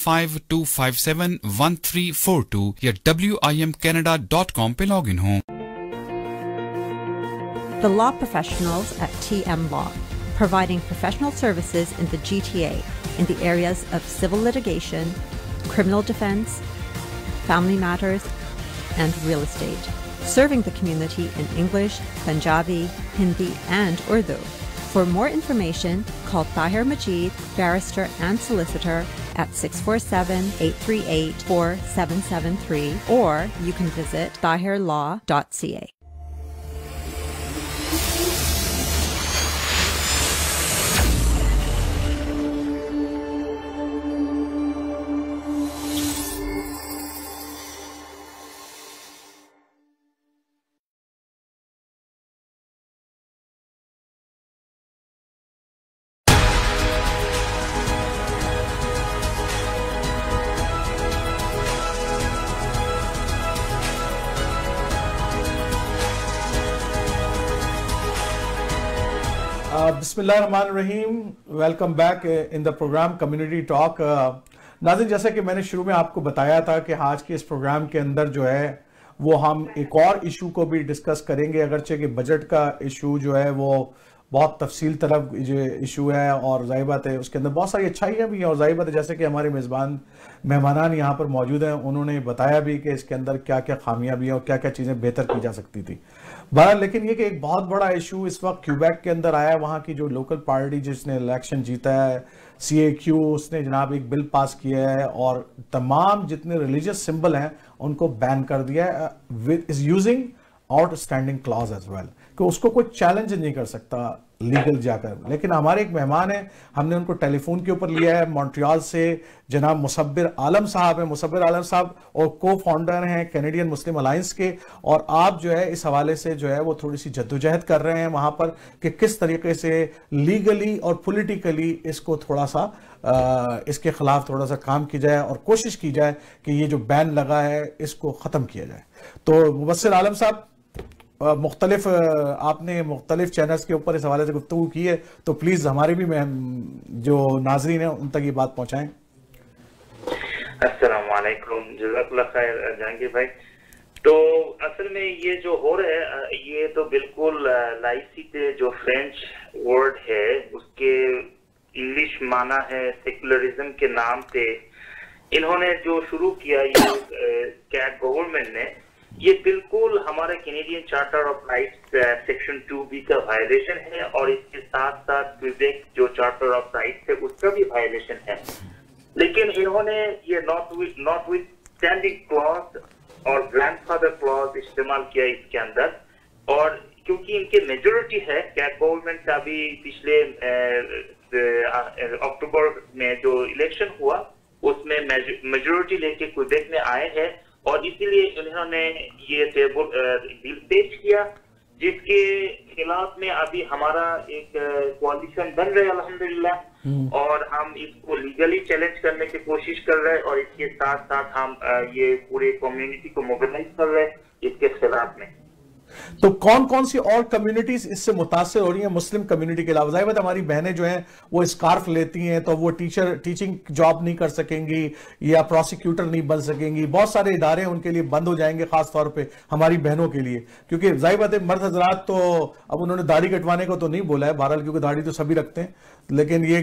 9052571342 या WIMCanada.com पे लॉग इन हो। The law professionals at TM Law, providing professional services in the GTA in the areas of civil litigation, criminal defense, family matters, and real estate. Serving the community in English, Punjabi, Hindi, and Urdu. For more information, call Tahir Majid, barrister and solicitor at 647-838-4773, or you can visit tahirlaw.ca. बिस्मिल्लाहिर्रहमानिर्रहीम, welcome back in the program community talk. नाज़रीन, जैसा कि मैंने शुरू में आपको बताया था कि आज के इस प्रोग्राम के अंदर जो है वो हम एक और इशू को भी डिस्कस करेंगे, अगरचे कि बजट का इशू जो है वो बहुत तफसील तरफ जो इशू है और जाहिर बात है उसके अंदर बहुत सारी अच्छाइयाँ भी हैं, और जाहिर बात है जैसे कि हमारे मेहमानान यहाँ पर मौजूद हैं, उन्होंने बताया भी कि इसके अंदर क्या क्या खामियां भी हैं और क्या क्या चीज़ें बेहतर की जा सकती थी। बहरहाल लेकिन ये कि एक बहुत बड़ा इशू इस वक्त क्यूबेक के अंदर आया है। वहाँ की जो लोकल पार्टी जिसने इलेक्शन जीता है CAQ, उसने जनाब एक बिल पास किया है और तमाम जितने रिलीजियस सिंबल हैं उनको बैन कर दिया है with is using outstanding clause as well, कि उसको कोई चैलेंज नहीं कर सकता लीगल जाकर। लेकिन हमारे एक मेहमान हैं, हमने उनको टेलीफोन के ऊपर लिया है मॉन्ट्रियल से, जनाब मुसब्बिर आलम साहब हैं। मुसब्बिर आलम साहब और को फाउंडर हैं कैनेडियन मुस्लिम अलायंस के, और आप जो है इस हवाले से जो है वो थोड़ी सी जद्दोजहद कर रहे हैं वहां पर कि किस तरीके से लीगली और पॉलिटिकली इसको थोड़ा सा इसके खिलाफ थोड़ा सा काम की जाए और कोशिश की जाए कि ये जो बैन लगा है इसको ख़त्म किया जाए। तो मुबस्सिर आलम साहब, मुख्तलिफ आपने मुख्तलिफ चैनल्स के ऊपर इस हवाले से गुफ्तगू की है, तो प्लीज़ हमारे भी जो नाजरीन हैं उन तक ये बात पहुँचाएँ। अस्सलाम वालेकुम, जज़ाकल्लाह खैर जहांगीर भाई। तो असल में ये जो हो रहा है ये तो बिल्कुल लाइसिटे जो फ्रेंच वर्ड है उसके इंग्लिश माना है सेकुलरिज्म के नाम पे इन्होंने जो शुरू किया ये कैट गवर्नमेंट ने, ये बिल्कुल हमारे Canadian charter of rights section 2B का वायलेशन है, और इसके साथ साथ क्यूबेक जो चार्टर ऑफ राइट्स है उसका भी वायलेशन है। लेकिन इन्होंने ये नॉट विथ स्टैंडिंग क्लॉज और ग्रैंडफादर क्लॉज इस्तेमाल किया इसके अंदर, और क्योंकि इनके मेजोरिटी है, कैट गवर्नमेंट का भी पिछले अक्टूबर में जो इलेक्शन हुआ उसमें मेजोरिटी लेके क्यूबेक में आए हैं, और इसीलिए उन्होंने ये बिल पेश किया जिसके खिलाफ में अभी हमारा एक कोalition बन रहा है अल्हम्दुलिल्लाह, और हम इसको लीगली चैलेंज करने की कोशिश कर रहे हैं, और इसके साथ साथ हम ये पूरे कम्युनिटी को मोबिलाइज कर रहे हैं इसके खिलाफ में। तो कौन कौन सी और कम्युनिटीज इससे मुतासर हो रही हैं मुस्लिम कम्युनिटी के अलावा? जाहिर बात हमारी बहनें जो हैं वो स्कार्फ लेती हैं तो वो टीचिंग जॉब नहीं कर सकेंगी या प्रोसिक्यूटर नहीं बन सकेंगी, बहुत सारे इदारे उनके लिए बंद हो जाएंगे, खास तौर पे हमारी बहनों के लिए, क्योंकि जाहिर बात है मर्द हजरात तो अब उन्होंने दाढ़ी कटवाने को तो नहीं बोला है बहरहाल, क्योंकि दाढ़ी तो सभी रखते हैं, लेकिन ये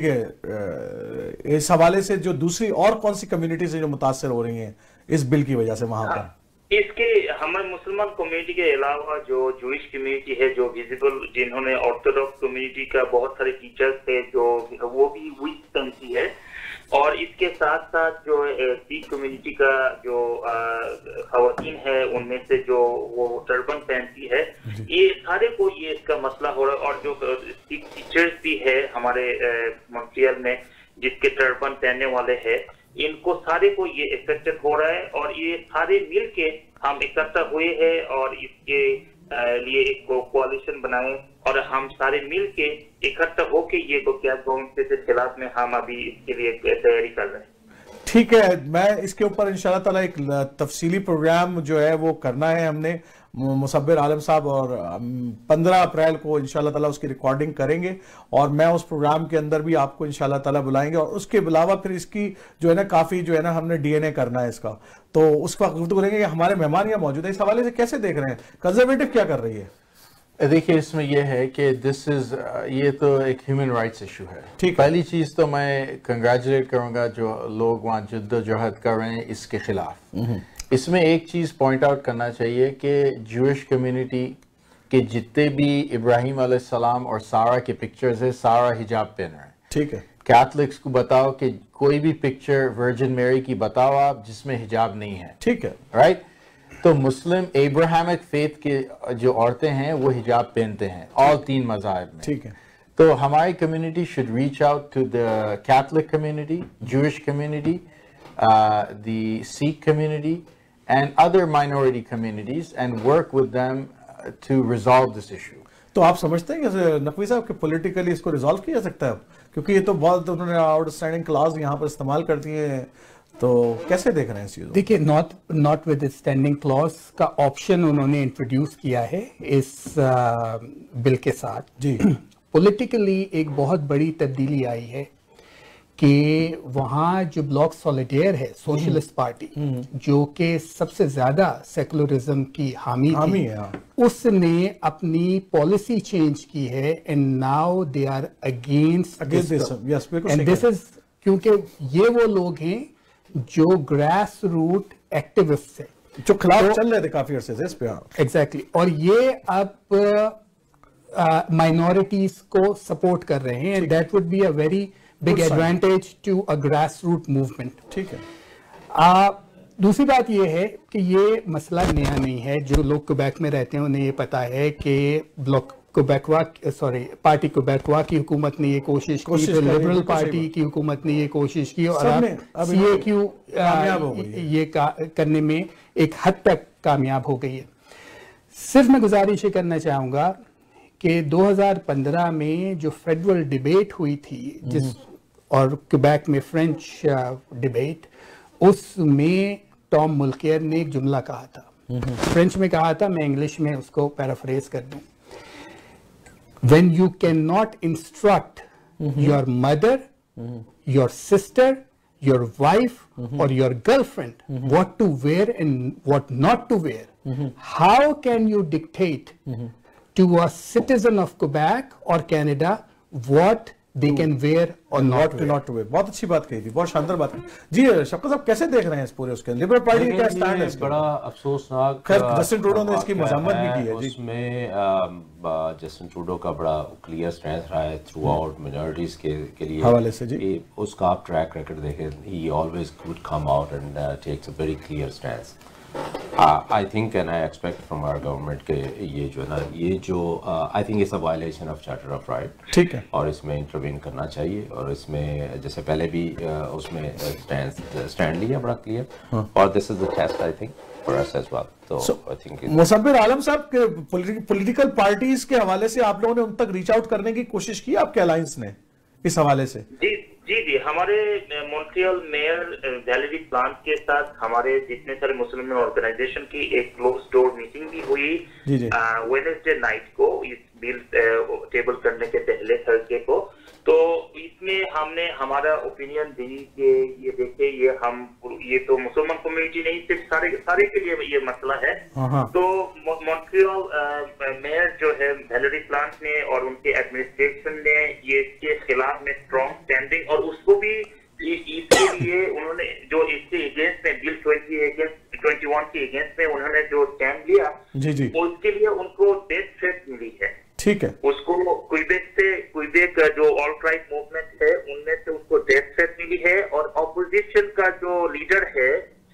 कि इस हवाले से जो दूसरी और कौन सी कम्युनिटी से जो मुतासर हो रही हैं इस बिल की वजह से वहां पर? इसके हमारे मुसलमान कम्युनिटी के अलावा जो जूइश कम्युनिटी है, जो विजिबल जिन्होंने ऑर्थोडॉक्स कम्युनिटी का बहुत सारे टीचर्स थे जो वो भी वीक पहनती है, और इसके साथ साथ जो सिख कम्युनिटी का जो खवातीन है उनमें से जो वो टर्बन पहनती है, ये सारे को ये इसका मसला हो रहा है। और जो सिख टीचर्स भी है हमारे मॉन्ट्रियल में जिसके टर्बन पहनने वाले हैं, इनको सारे को ये इफेक्टेड हो रहा है, और ये सारे मिल के हम इकट्ठा हुए हैं और इसके लिए एक कोalition बनाए, और हम सारे मिल के इकट्ठा होके ये गवर्नमेंट के खिलाफ में हम अभी इसके लिए तैयारी कर रहे हैं। ठीक है, मैं इसके ऊपर इंशाल्लाह ताला एक तफसीली प्रोग्राम जो है वो करना है हमने मुसब्बिर आलम साहब, और 15 अप्रैल को इंशाल्लाह ताला उसकी रिकॉर्डिंग करेंगे, और मैं उस प्रोग्राम के अंदर भी आपको इंशाल्लाह ताला बुलाएंगे, और उसके अलावा फिर इसकी जो है ना काफ़ी जो है ना हमने DNA करना है इसका, तो उस वक्त गुफ्तगू करेंगे कि हमारे मेहमान यहाँ मौजूद है, इस हवाले से कैसे देख रहे हैं, कंजर्वेटिव क्या कर रही है? देखिए, इसमें यह है कि ये तो एक ह्यूमन राइट्स इशू है। ठीक, पहली चीज़ तो मैं कंग्रेचुलेट करूंगा जो लोग वहाँ जद्दोजहद कर रहे हैं इसके खिलाफ। इसमें एक चीज़ पॉइंट आउट करना चाहिए कि जूइश कम्युनिटी कि जितने भी इब्राहिम अलैहिस्सलाम और सारा के पिक्चर्स है, सारा हिजाब पहन रहे हैं। ठीक है। कैथलिक्स को बताओ कि कोई भी पिक्चर वर्जिन मैरी की बताओ आप जिसमें हिजाब नहीं है। ठीक है, राइट। तो मुस्लिम एब्राहमिक फेथ के जो औरतें हैं वो हिजाब पहनते हैं ऑल 3 मज़ाहिब में। ठीक है। तो हमारी community should reach out to the Catholic community, Jewish community, the Sikh community and other minority communities and work with them to resolve this issue. तो आप समझते हैं कि नकवी साहब कि पॉलिटिकली इसको रिजॉल्व किया जा सकता है? क्योंकि ये तो बहुत उन्होंने आउटस्टैंडिंग क्लॉज यहाँ पर इस्तेमाल कर दिए हैं, तो कैसे देख रहे हैं इस चीज़ को? देखिए, नॉट विद स्टैंडिंग क्लॉज का ऑप्शन उन्होंने इंट्रोड्यूस किया है इस बिल के साथ। जी। पॉलिटिकली एक बहुत बड़ी तब्दीली आई है कि वहाँ जो ब्लॉक सॉलिडेयर है, सोशलिस्ट पार्टी, जो कि सबसे ज्यादा सेकुलरिज्म की हामी है, उसने अपनी पॉलिसी चेंज की है and now they are against this. And this is क्योंकि ये वो लोग हैं जो ग्रास रूट एक्टिविस्ट है, जो खिलाफ चल रहे थे काफी अरसे से इस पे। एग्जैक्टली। और ये अब माइनॉरिटीज को सपोर्ट कर रहे हैं and that would be a very big advantage to a grass root movement. ठीक है। दूसरी बात यह है कि ये मसला नया नहीं है। जो लोग क्वेबेक में रहते हैं उन्हें ये पता है कि पार्टी क्वेबेकवा की हुकूमत ने ये कोशिश की, तो लिबरल पार्टी की हुकूमत ने ये कोशिश की और अब CAQ ये करने में एक हद तक कामयाब हो गई है। सिर्फ मैं गुजारिश करना चाहूंगा कि 2015 में जो फेडरल डिबेट हुई थी और क्वेबेक में फ्रेंच डिबेट, उसमें टॉम मुल्केयर ने एक जुमला कहा था, फ्रेंच में कहा था, मैं इंग्लिश में उसको पैराफ्रेज कर दूं। When you cannot instruct your mother, your sister, your wife or your girlfriend what to wear and what not to wear, how can you dictate to a citizen of Quebec or Canada what they can wear or not wear? बहुत अच्छी बात कही थी, बहुत शानदार बात कही जी। शफकत साहब कैसे देख रहे हैं इस पूरे उसके लिबरल पार्टी का क्या स्टैंड है? बड़ा अफसोसनाक, खैर जस्टिन ट्रूडो ने इसकी मज़म्मत भी की है जी। उसमें जस्टिन ट्रूडो का बड़ा क्लियर स्टैंड रहा है थ्रू आउट मिनॉरिटीज के लिए हवाले से जी। उसका आप ट्रैक रिकॉर्ड देखें, he always would come out and takes a very clear stand. I think and I expect from our government के ये जो ना I think it's a violation of Charter of Right। ठीक है। और इसमें इंटरवीन करना चाहिए और इसमें जैसे पहले भी उसमें स्टैंड लिया बड़ा क्लियर और this is the test I think for us as well. तो आई थिंक मुसब्बिर आलम साहब के पॉलिटिकल पार्टीज के हवाले से आप लोगों ने उन तक रीच आउट करने की कोशिश की आपके अलायंस ने इस हवाले से? जी, हमारे मॉन्ट्रियल मेयर वैलेरी प्लांट के साथ हमारे जितने सारे मुस्लिम ऑर्गेनाइजेशन की एक क्लोज डोर मीटिंग भी हुई वेडनेसडे नाइट को, इस बिल टेबल करने के पहले थर्सडे को। तो इसमें हमने हमारा ओपिनियन दी कि ये देखिए ये तो मुसलमान कम्युनिटी नहीं, सिर्फ सारे के लिए ये मसला है। तो मॉन्ट्रियल मेयर जो है वैलेरी प्लांट ने और उनके एडमिनिस्ट्रेशन ने ये इसके खिलाफ में स्ट्रॉन्ग स्टैंडिंग और उसको भी इसके लिए उन्होंने जो इसके अगेंस्ट में बिल 21 के अगेंस्ट में उन्होंने जो स्टैंड लिया जी, उसके लिए उनको डेथ थ्रेट मिली है। ठीक है। उसको क्वेबेक जो ऑल्ट राइट मूवमेंट है उनमें से उसको डेथ थ्रेट मिली है और ऑपोजिशन का जो लीडर है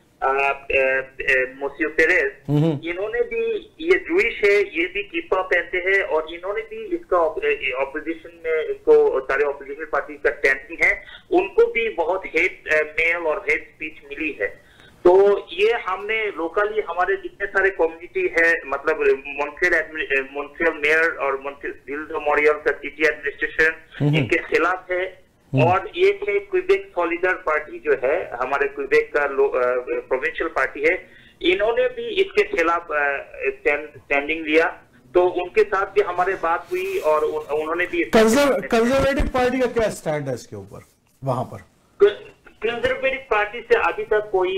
मोसियो पेरेज, इन्होंने भी, ये जूइश है, ये भी कीपा पहनते हैं और इन्होंने भी इसका ऑपोजिशन में इसको सारे ऑपोजिशन पार्टी का स्टैंड है, उनको भी बहुत हेट मेल और हेट स्पीच मिली है। तो ये हमने लोकली हमारे जितने सारे कम्युनिटी है, मतलब मॉन्ट्रियल मेयर और मॉन्ट्रियल का सिटी एडमिनिस्ट्रेशन इनके खिलाफ है। और एक है क्वेबेक सॉलिडर पार्टी जो है हमारे क्वेबेक का प्रोविंशियल पार्टी है, इन्होंने भी इसके खिलाफ स्टैंडिंग लिया। तो उनके साथ भी हमारे बात हुई और उन्होंने भी कंजर्वेटिव पार्टी का क्या स्टैंड है इसके ऊपर वहां पर? कंजर्वेटिव पार्टी से अभी तक कोई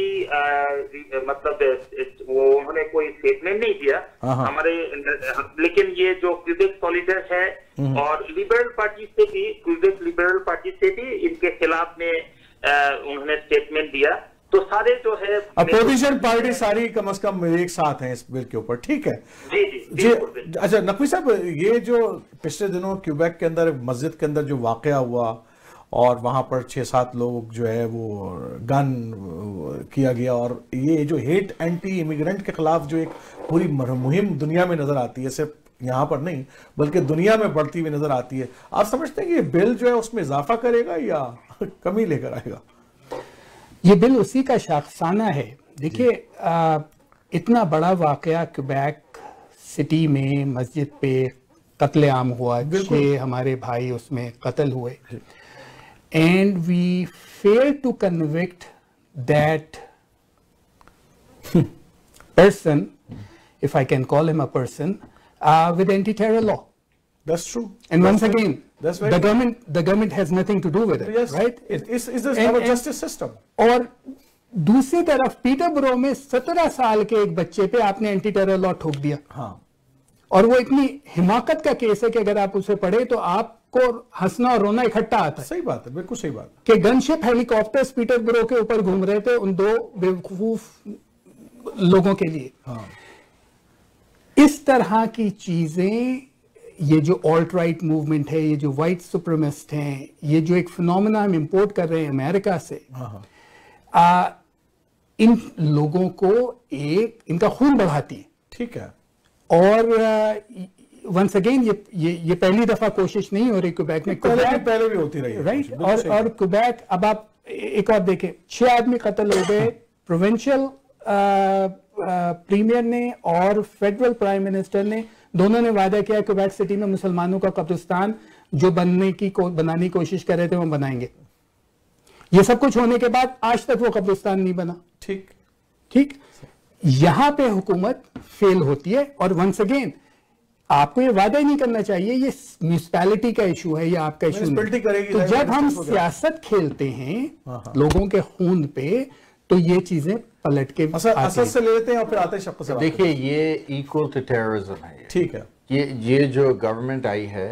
मतलब वो उन्होंने कोई स्टेटमेंट नहीं दिया हमारे, लेकिन ये जो क्वेबेक सॉलिडर है और लिबरल पार्टी से भी, क्वेबेक लिबरल पार्टी से भी इनके खिलाफ में उन्होंने स्टेटमेंट दिया तो सारे जो है अपोजिशन पार्टी सारी कम से कम एक साथ हैं इस बिल के ऊपर, ठीक है। जी जी बिल्कुल। अच्छा नकवी साहब, ये जो पिछले दिनों क्यूबेक के अंदर मस्जिद के अंदर जो वाकया हुआ और वहां पर 6-7 लोग जो है वो गन किया गया, और ये जो हेट एंटी इमिग्रेंट के खिलाफ जो एक पूरी मुहिम दुनिया में नजर आती है, सिर्फ यहाँ पर नहीं बल्कि दुनिया में बढ़ती हुई नजर आती है, आप समझते हैं कि ये बिल जो है उसमें इजाफा करेगा या कमी लेकर आएगा? ये बिल उसी का शाखसाना है। देखिए इतना बड़ा वाकया क्यूबेक सिटी में मस्जिद पे कत्लेआम हुआ, 6 हमारे भाई उसमें कत्ल हुए, and we fail to convict that person, if I can call him a person, with anti-terror law. That's true. And once again, that's the government has nothing to do with it, yes, right? It's our justice system. और दूसरी तरफ पीटरबरो में 17 साल के एक बच्चे पे आपने एंटी टेरर लॉ ठोक दिया। हाँ। और वो इतनी हिमाकत का केस है कि अगर आप उसे पढ़े तो आपको हंसना और रोना इकट्ठा आता है। सही बात है, बिल्कुल सही बात। कि गनशिप हेलीकॉप्टर्स पीटरबरो के ऊपर घूम रहे थे उन 2 बेवकूफ लोगों के लिए। हाँ। इस तरह की चीजें, ये जो ऑल्ट राइट मूवमेंट है, ये जो वाइट सुप्रीमिस्ट हैं, ये जो एक फिनोमेना हम इंपोर्ट कर रहे हैं अमेरिका से, इन लोगों को इनका खून बढ़ाती है। ठीक है। और वंस अगेन ये पहली दफा कोशिश नहीं हो रही क्यूबेक में, पहले भी होती रही है, राइट। और क्यूबेक, अब आप एक और देखें, 6 आदमी कत्ल हो गए। प्रोविंशियल प्रीमियर ने और फेडरल प्राइम मिनिस्टर ने दोनों ने वादा किया क्यूबेक सिटी में मुसलमानों का कब्रिस्तान जो बनाने की कोशिश कर रहे थे वो बनाएंगे। ये सब कुछ होने के बाद आज तक वो कब्रिस्तान नहीं बना। ठीक। यहां पे हुकूमत फेल होती है। और वंस अगेन आपको ये वादा ही नहीं करना चाहिए, ये म्यूनिसिपैलिटी का इशू है, ये आपका इशू नहीं। तो जब हम सियासत खेलते हैं लोगों के खून पे, तो ये चीजें पलट के असद से लेते हैं और फिर आते हैं शफ़क़त से। देखिए ये इक्वल टू टेररिज्म है। ठीक है। ये जो गवर्नमेंट आई है,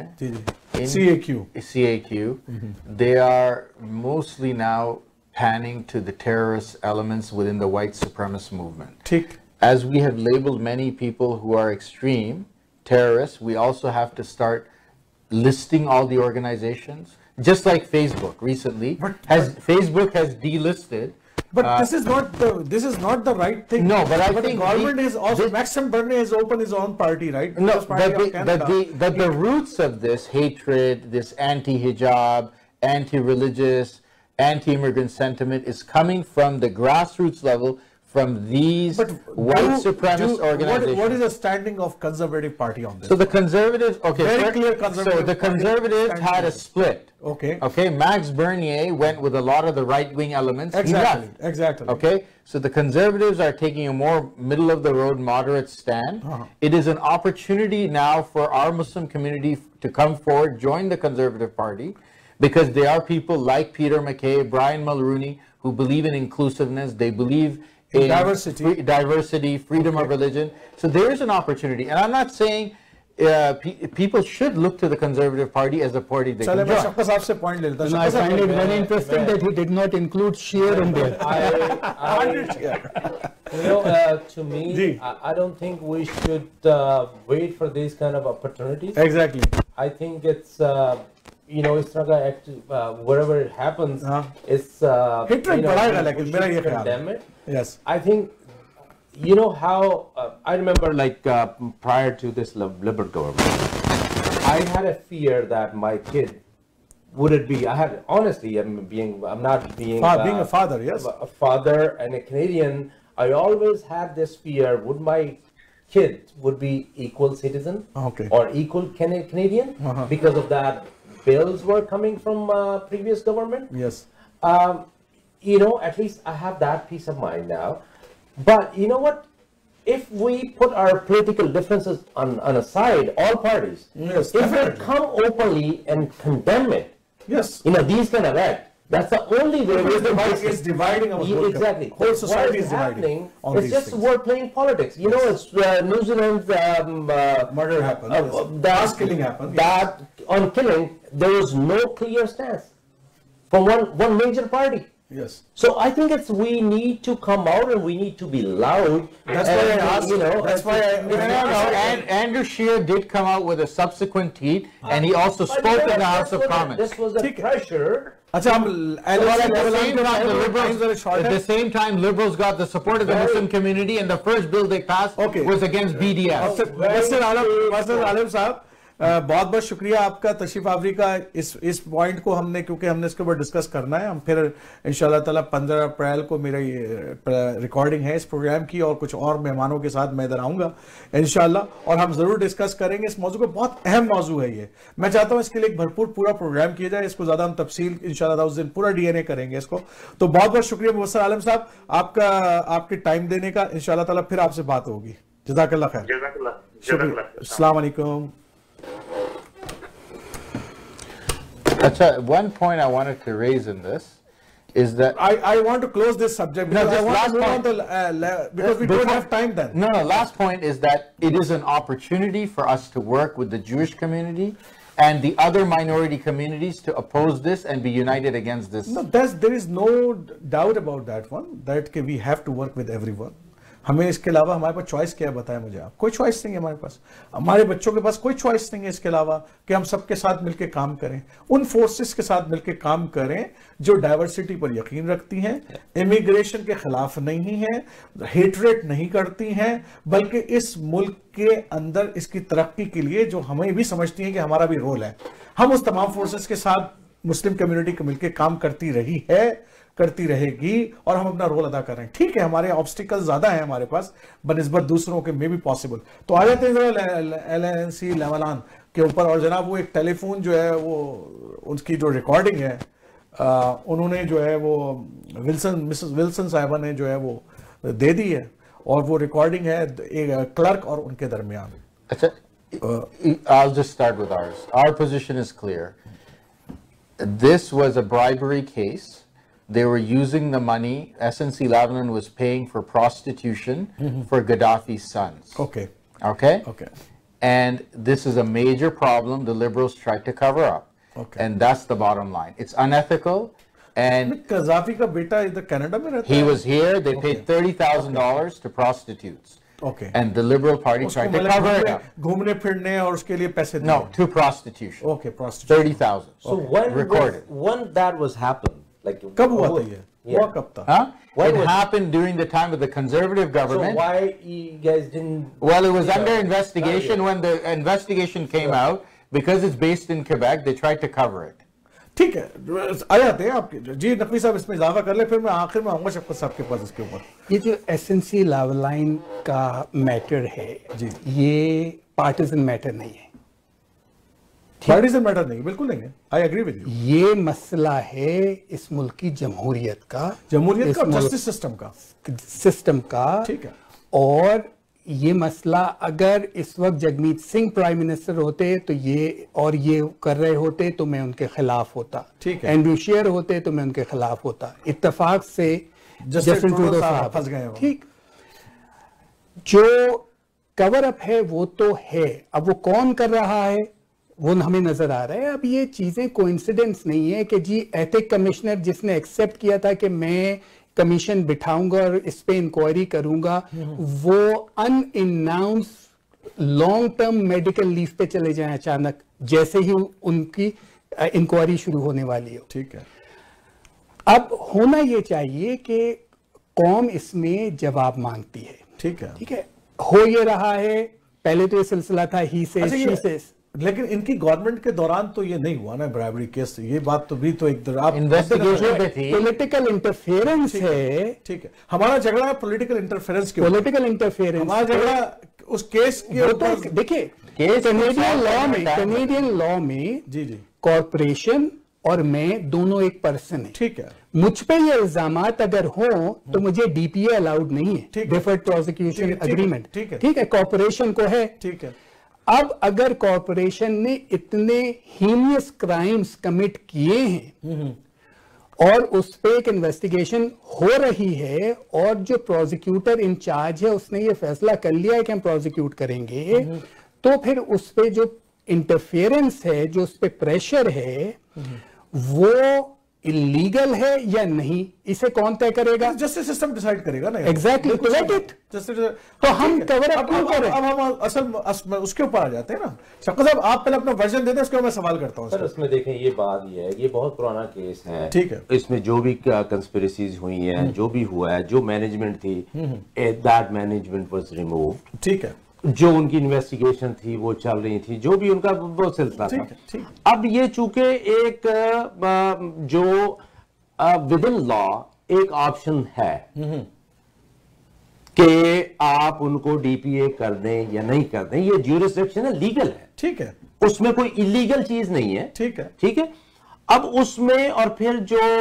CAQ, they are mostly now panning to the terrorist elements within the white supremacist movement. ठीक. As we have labeled many people who are extreme terrorists, we also have to start listing all the organizations, just like Facebook recently Facebook has delisted. But this is not the right thing. No, but I think the government is also, Maxim Bernier has opened his own party, right? No, but the roots of this hatred, this anti-hijab, anti-religious, anti-immigrant sentiment is coming from the grassroots level, from these white supremacist organizations. What is the standing of Conservative Party on this? So the Conservatives, very clear Conservative. So the Conservatives had a split. Okay. Max Bernier went with a lot of the right-wing elements. Exactly. Okay. So the Conservatives are taking a more middle-of-the-road, moderate stand. It is an opportunity now for our Muslim community to come forward, join the Conservative Party, because there are people like Peter McKay, Brian Mulrooney, who believe in inclusiveness. They believe in diversity, freedom of religion. So there is an opportunity, and I'm not saying people should look to the Conservative Party as a party they can join. I find it very interesting that he did not include Shia in there. To me, I don't think we should wait for these kind of opportunities. Exactly. I think it's it's not going to wherever it happens, it's condemn it. Yes. I think, how I remember, like prior to this Liberal government, I had a fear that my kid wouldn't be. I had, honestly, being a father, yes, a father and a Canadian. I always had this fear: would my kid would be equal citizen or equal Canadian because of that? Bills were coming from previous government. Yes. At least I have that peace of mind now. But you know what? If we put our political differences on aside, all parties, if they come openly and condemn it, these kind of acts, that's the only way. It's dividing our whole exactly. Whole society is dividing. It's just we're playing politics. It's New Zealand's murder happened. Mass killing happened. That on killing, there was no clear stance from one major party. Yes. So I think we need to come out and we need to be loud. That's why I asked. That's why And Andrew Scheer did come out with a subsequent tweet, and he also spoke in the House of Commons. This was a pressure. अच्छा हम At the same time, liberals got the support of the Muslim community, and the first bill they passed was against BDS. मसद आलम साहब, बहुत बहुत शुक्रिया आपका तशरीफ आवरी का। इस पॉइंट को हमने, क्योंकि हमने इसके ऊपर डिस्कस करना है, हम फिर इंशाल्लाह ताला 15 अप्रैल को मेरी रिकॉर्डिंग है इस प्रोग्राम की, और कुछ और मेहमानों के साथ मैं इधर आऊंगा इंशाल्लाह, और हम जरूर डिस्कस करेंगे इस मौजू को। बहुत अहम मौजू है ये, मैं चाहता हूं इसके लिए एक भरपूर पूरा प्रोग्राम किया जाए, इसको ज्यादा हम तफसील इंशाल्लाह उस दिन पूरा DNA करेंगे इसको। तो बहुत बहुत शुक्रिया मुबस्सिर आलम साहब आपका, आपके टाइम देने का। इंशाल्लाह ताला फिर आपसे बात होगी। जज़ाकल्लाह खैर। अस्सलाम वालेकुम। One point I wanted to raise in this is that I want to close this subject because I want to move on to because we don't have time then. No, last point is that it is an opportunity for us to work with the Jewish community and the other minority communities to oppose this and be united against this. No, there is no doubt about that one, that we have to work with everyone. हमें इसके अलावा हमारे पास चॉइस क्या है, बताएं मुझे आप। कोई चॉइस नहीं है हमारे पास, हमारे बच्चों के पास कोई चॉइस नहीं है इसके अलावा कि हम सबके साथ मिलकर काम करें, उन फोर्सेस के साथ मिलकर काम करें जो डाइवर्सिटी पर यकीन रखती हैं, इमिग्रेशन के खिलाफ नहीं है, हेटरेट नहीं करती हैं, बल्कि इस मुल्क के अंदर इसकी तरक्की के लिए जो हमें भी समझती हैं कि हमारा भी रोल है। हम उस तमाम फोर्सेस के साथ मुस्लिम कम्युनिटी को मिलकर काम करती रही है, करती रहेगी, और हम अपना रोल अदा कर रहे हैं। ठीक है, हमारे ऑब्स्टिकल्स ज्यादा हैं हमारे पास बनिस्बत दूसरों के, मे भी पॉसिबल। तो आ जाते हैं LNC लेवलान के ऊपर, और जनाब वो एक टेलीफोन जो है वो उसकी जो रिकॉर्डिंग है उन्होंने जो है वो मिसेस विल्सन साहिबा ने जो है वो दे दी है, और वो रिकॉर्डिंग है एक क्लर्क और उनके दरमियान। अच्छा, I'll just start with ours. Our position is clear. This was a bribery case. They were using the money. SNC Lebanon was paying for prostitution for Gaddafi's sons. Okay. And this is a major problem the liberals tried to cover up. And that's the bottom line. It's unethical. And Gaddafi ka beta idhar Canada mein rehta hai. He was here. They paid $30,000 to prostitutes. And the Liberal Party tried to cover it up. घूमने फिरने और उसके लिए पैसे No, to prostitution. Okay, prostitution. 30,000. So when that was happened, like कब हुआ था ये? हुआ कब था? It happened during the time of the conservative government. So why you guys didn't? Well, it was under investigation. When the investigation came out, because it's based in Quebec, they tried to cover it. ठीक है, आ जाते हैं आपके जी नकवी साहब, इसमें इजाफा कर ले, फिर मैं आखिर में आऊंगा शफकत साहब के पास इसके ऊपर। ये जो SNC लाइन का मैटर है जी, ये पार्टिजन मैटर नहीं है, पार्टिजन मैटर नहीं, बिल्कुल नहीं है। I agree with you. ये मसला है इस मुल्क की जमहूरियत का, जस्टिस सिस्टम का, ठीक है। और ये मसला अगर इस वक्त जगमीत सिंह प्राइम मिनिस्टर होते तो ये कर रहे होते तो मैं उनके खिलाफ होता, ठीक है। एंड्रू शेयर होते तो मैं उनके खिलाफ होता। इत्तेफाक से जस्टिन ट्रूडो साहब फंस गए, ठीक। जो कवर अप है वो तो है, अब वो कौन कर रहा है वो हमें नजर आ रहा है। अब ये चीजें कोइंसिडेंस नहीं है कि जी एथिक कमिश्नर जिसने एक्सेप्ट किया था कि मैं कमीशन बिठाऊंगा और इस पे इंक्वायरी करूंगा, वो unannounce long term medical leave पे चले जाएं अचानक जैसे ही उनकी इंक्वायरी शुरू होने वाली हो, ठीक है। अब होना ये चाहिए कि कौम इसमें जवाब मांगती है, ठीक है, ठीक है। हो ये रहा है, पहले तो ये सिलसिला था ही से शी से, लेकिन इनकी गवर्नमेंट के दौरान तो ये नहीं हुआ ना ब्राइबरी केस, ये बात तो भी तो एक इन्वेस्टिगेशन पे थी, पॉलिटिकल इंटरफेरेंस है, ठीक है। हमारा झगड़ा पॉलिटिकल इंटरफेरेंस के, पॉलिटिकल इंटरफेरेंस, हमारा झगड़ा उस केस के ऊपर। देखिए कैनेडियन लॉ में जी जी कॉर्पोरेशन और मैं दोनों एक पर्सन है, ठीक है। मुझ पे ये इल्जामात अगर हो तो मुझे DPA अलाउड नहीं है, डिफर्ड प्रोसिक्यूशन एग्रीमेंट, ठीक है। कॉर्पोरेशन को है, ठीक है। अब अगर कॉर्पोरेशन ने इतने हीनियस क्राइम्स कमिट किए हैं और उस पे एक इन्वेस्टिगेशन हो रही है और जो प्रोसिक्यूटर इंचार्ज है उसने ये फैसला कर लिया है कि हम प्रोसिक्यूट करेंगे, तो फिर उस पे जो इंटरफेरेंस है, जो उस पे प्रेशर है, वो इलीगल है या नहीं, इसे कौन तय करेगा? जस्टिस सिस्टम डिसाइड करेगा ना। Exactly, let it. तो हम कवर अप क्यों करें? अब हम असल उसके ऊपर आ जाते हैं ना। शफकत साहब, आप पहले अपना वर्जन देते हैं, उसके बाद मैं सवाल करता हूँ। सर उसमें देखें, ये बात ये है, ये बहुत पुराना केस है, ठीक है। इसमें जो भी कंस्पिरेसीज हुई हैं, जो भी हुआ है, जो मैनेजमेंट थी, दैट मैनेजमेंट वाज रिमूव्ड, ठीक है। जो उनकी इन्वेस्टिगेशन थी वो चल रही थी, जो भी उनका वो सिलसिला था। अब ये चूंकि एक जो विद इन लॉ एक ऑप्शन है कि आप उनको डीपीए कर दें या नहीं कर दें, ये ज्यूरिसडिक्शन है, लीगल है, ठीक है, उसमें कोई इलीगल चीज नहीं है, ठीक है, ठीक है। अब उसमें और फिर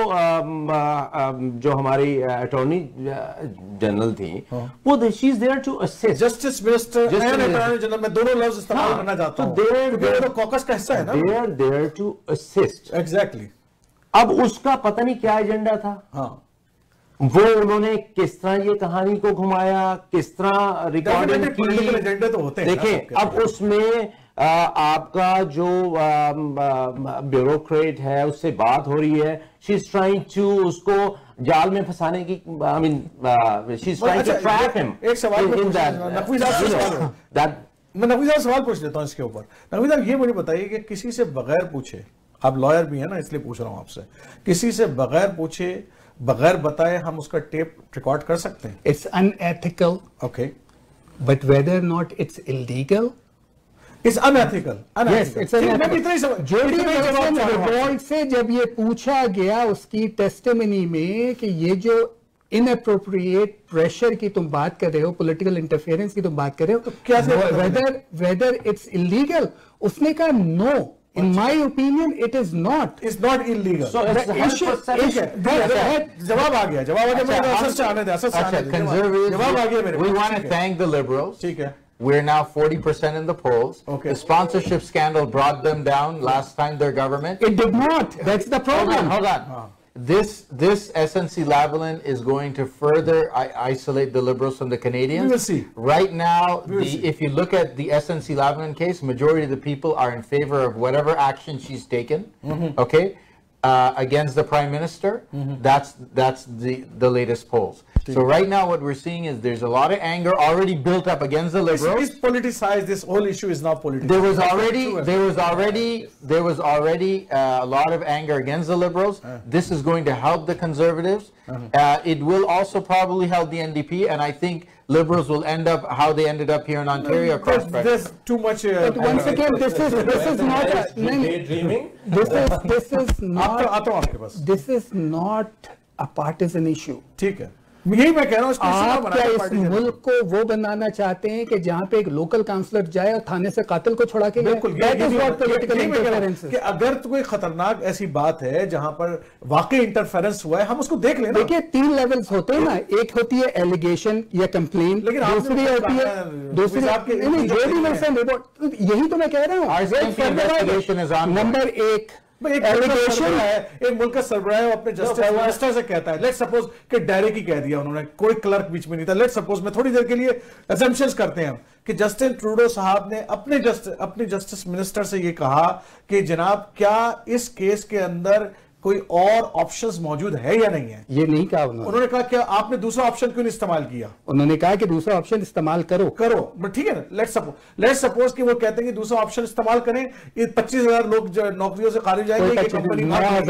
जो हमारी अटॉर्नी जनरल थी, वो she is there to assist, justice minister and attorney general, मैं दोनों लफ्ज इस्तेमाल करना चाहता हूं, तो कॉकस का हिस्सा है ना, they are there to assist, exactly. अब उसका पता नहीं क्या एजेंडा था, वो उन्होंने किस तरह ये कहानी को घुमाया, किस तरह रिकॉर्डिंग की, एजेंडे तो होते हैं। देखिए अब उसमें आपका जो ब्यूरोक्रेट है उससे बात हो रही है, शी इज ट्राइंग टू उसको जाल में फंसाने की, I mean she is trying to trap him. एक सवाल नकवी साहब सवाल पूछ लेता हूं इसके ऊपर। नकवी साहब, ये मुझे बताइए कि किसी से बगैर पूछे, आप लॉयर भी है ना इसलिए पूछ रहा हूं आपसे, किसी से बगैर पूछे बगैर बताए हम उसका टेप रिकॉर्ड कर सकते हैं? It's unethical, okay, but whether not it's illegal, it's unethical. Yes, it's unethical. Revolt से जब ये पूछा गया उसकी टेस्टिमनी में कि ये जो इनअप्रोप्रिएट प्रेशर की तुम बात कर रहे हो, पॉलिटिकल इंटरफेरेंस की तुम बात कर रहे हो, तो क्या वेदर इट्स इलीगल, उसने कहा no, in my opinion it is not, it's not illegal, so the issue जवाब आ गया, मेरे असद से आने दे, असद से आने दे, जवाब आ गया मेरे। We want to thank the liberals, ठीक है, we're now 40% in the polls. Okay. The sponsorship scandal brought them down last time, their government. It did not, that's the problem. Hold on. This SNC Lavalin is going to further isolate the liberals from the Canadians. We will see. Right now, if you look at the SNC Lavalin case, majority of the people are in favor of whatever action she's taken. Okay, against the Prime Minister. That's the latest polls. So right now what we're seeing is there's a lot of anger already built up against the liberals. It's politicized. This whole issue is now politicized. There was already a lot of anger against the liberals. This is going to help the Conservatives. It will also probably help the NDP, and I think liberals will end up how they ended up here in Ontario. There's too much. But once again, this is not daydreaming. This is not a partisan issue. ठीक है, यही मैं कह रहा हूं। आप क्या इस मुल्क को वो बनाना चाहते हैं कि जहां पे एक लोकल काउंसलर जाए और थाने से कातिल को छुड़ा के? बिल्कुल, कि अगर तो कोई खतरनाक ऐसी बात है जहां पर वाकई इंटरफेरेंस हुआ है, हम उसको देख लेना। देखिए 3 लेवल्स होते हैं ना, एक होती है एलिगेशन या कंप्लेन, दूसरी होती है यही तो मैं कह रहा हूं। नंबर 1 एलिगेशन है, एक मुल्क का सरबराह अपने जस्टिस मिनिस्टर से कहता है, लेट्स सपोज कि डायरेक्ट कह दिया उन्होंने, कोई क्लर्क बीच में नहीं था, लेट्स सपोज में थोड़ी देर के लिए असम्पशंस करते हैं कि जस्टिन ट्रूडो साहब ने अपने जस्टिस मिनिस्टर से ये कहा कि जनाब क्या इस केस के अंदर कोई और ऑप्शंस मौजूद है या नहीं है? ये नहीं कहा उन्होंने कहा क्या आपने दूसरा ऑप्शन क्यों नहीं इस्तेमाल किया? उन्होंने कहा कि दूसरा ऑप्शन इस्तेमाल करो, ठीक है ना। लेट्स सपोज कि वो कहते हैं कि दूसरा ऑप्शन इस्तेमाल करें, 25,000 लोग जो नौकरियों से खारिज जाएंगे, कंपनी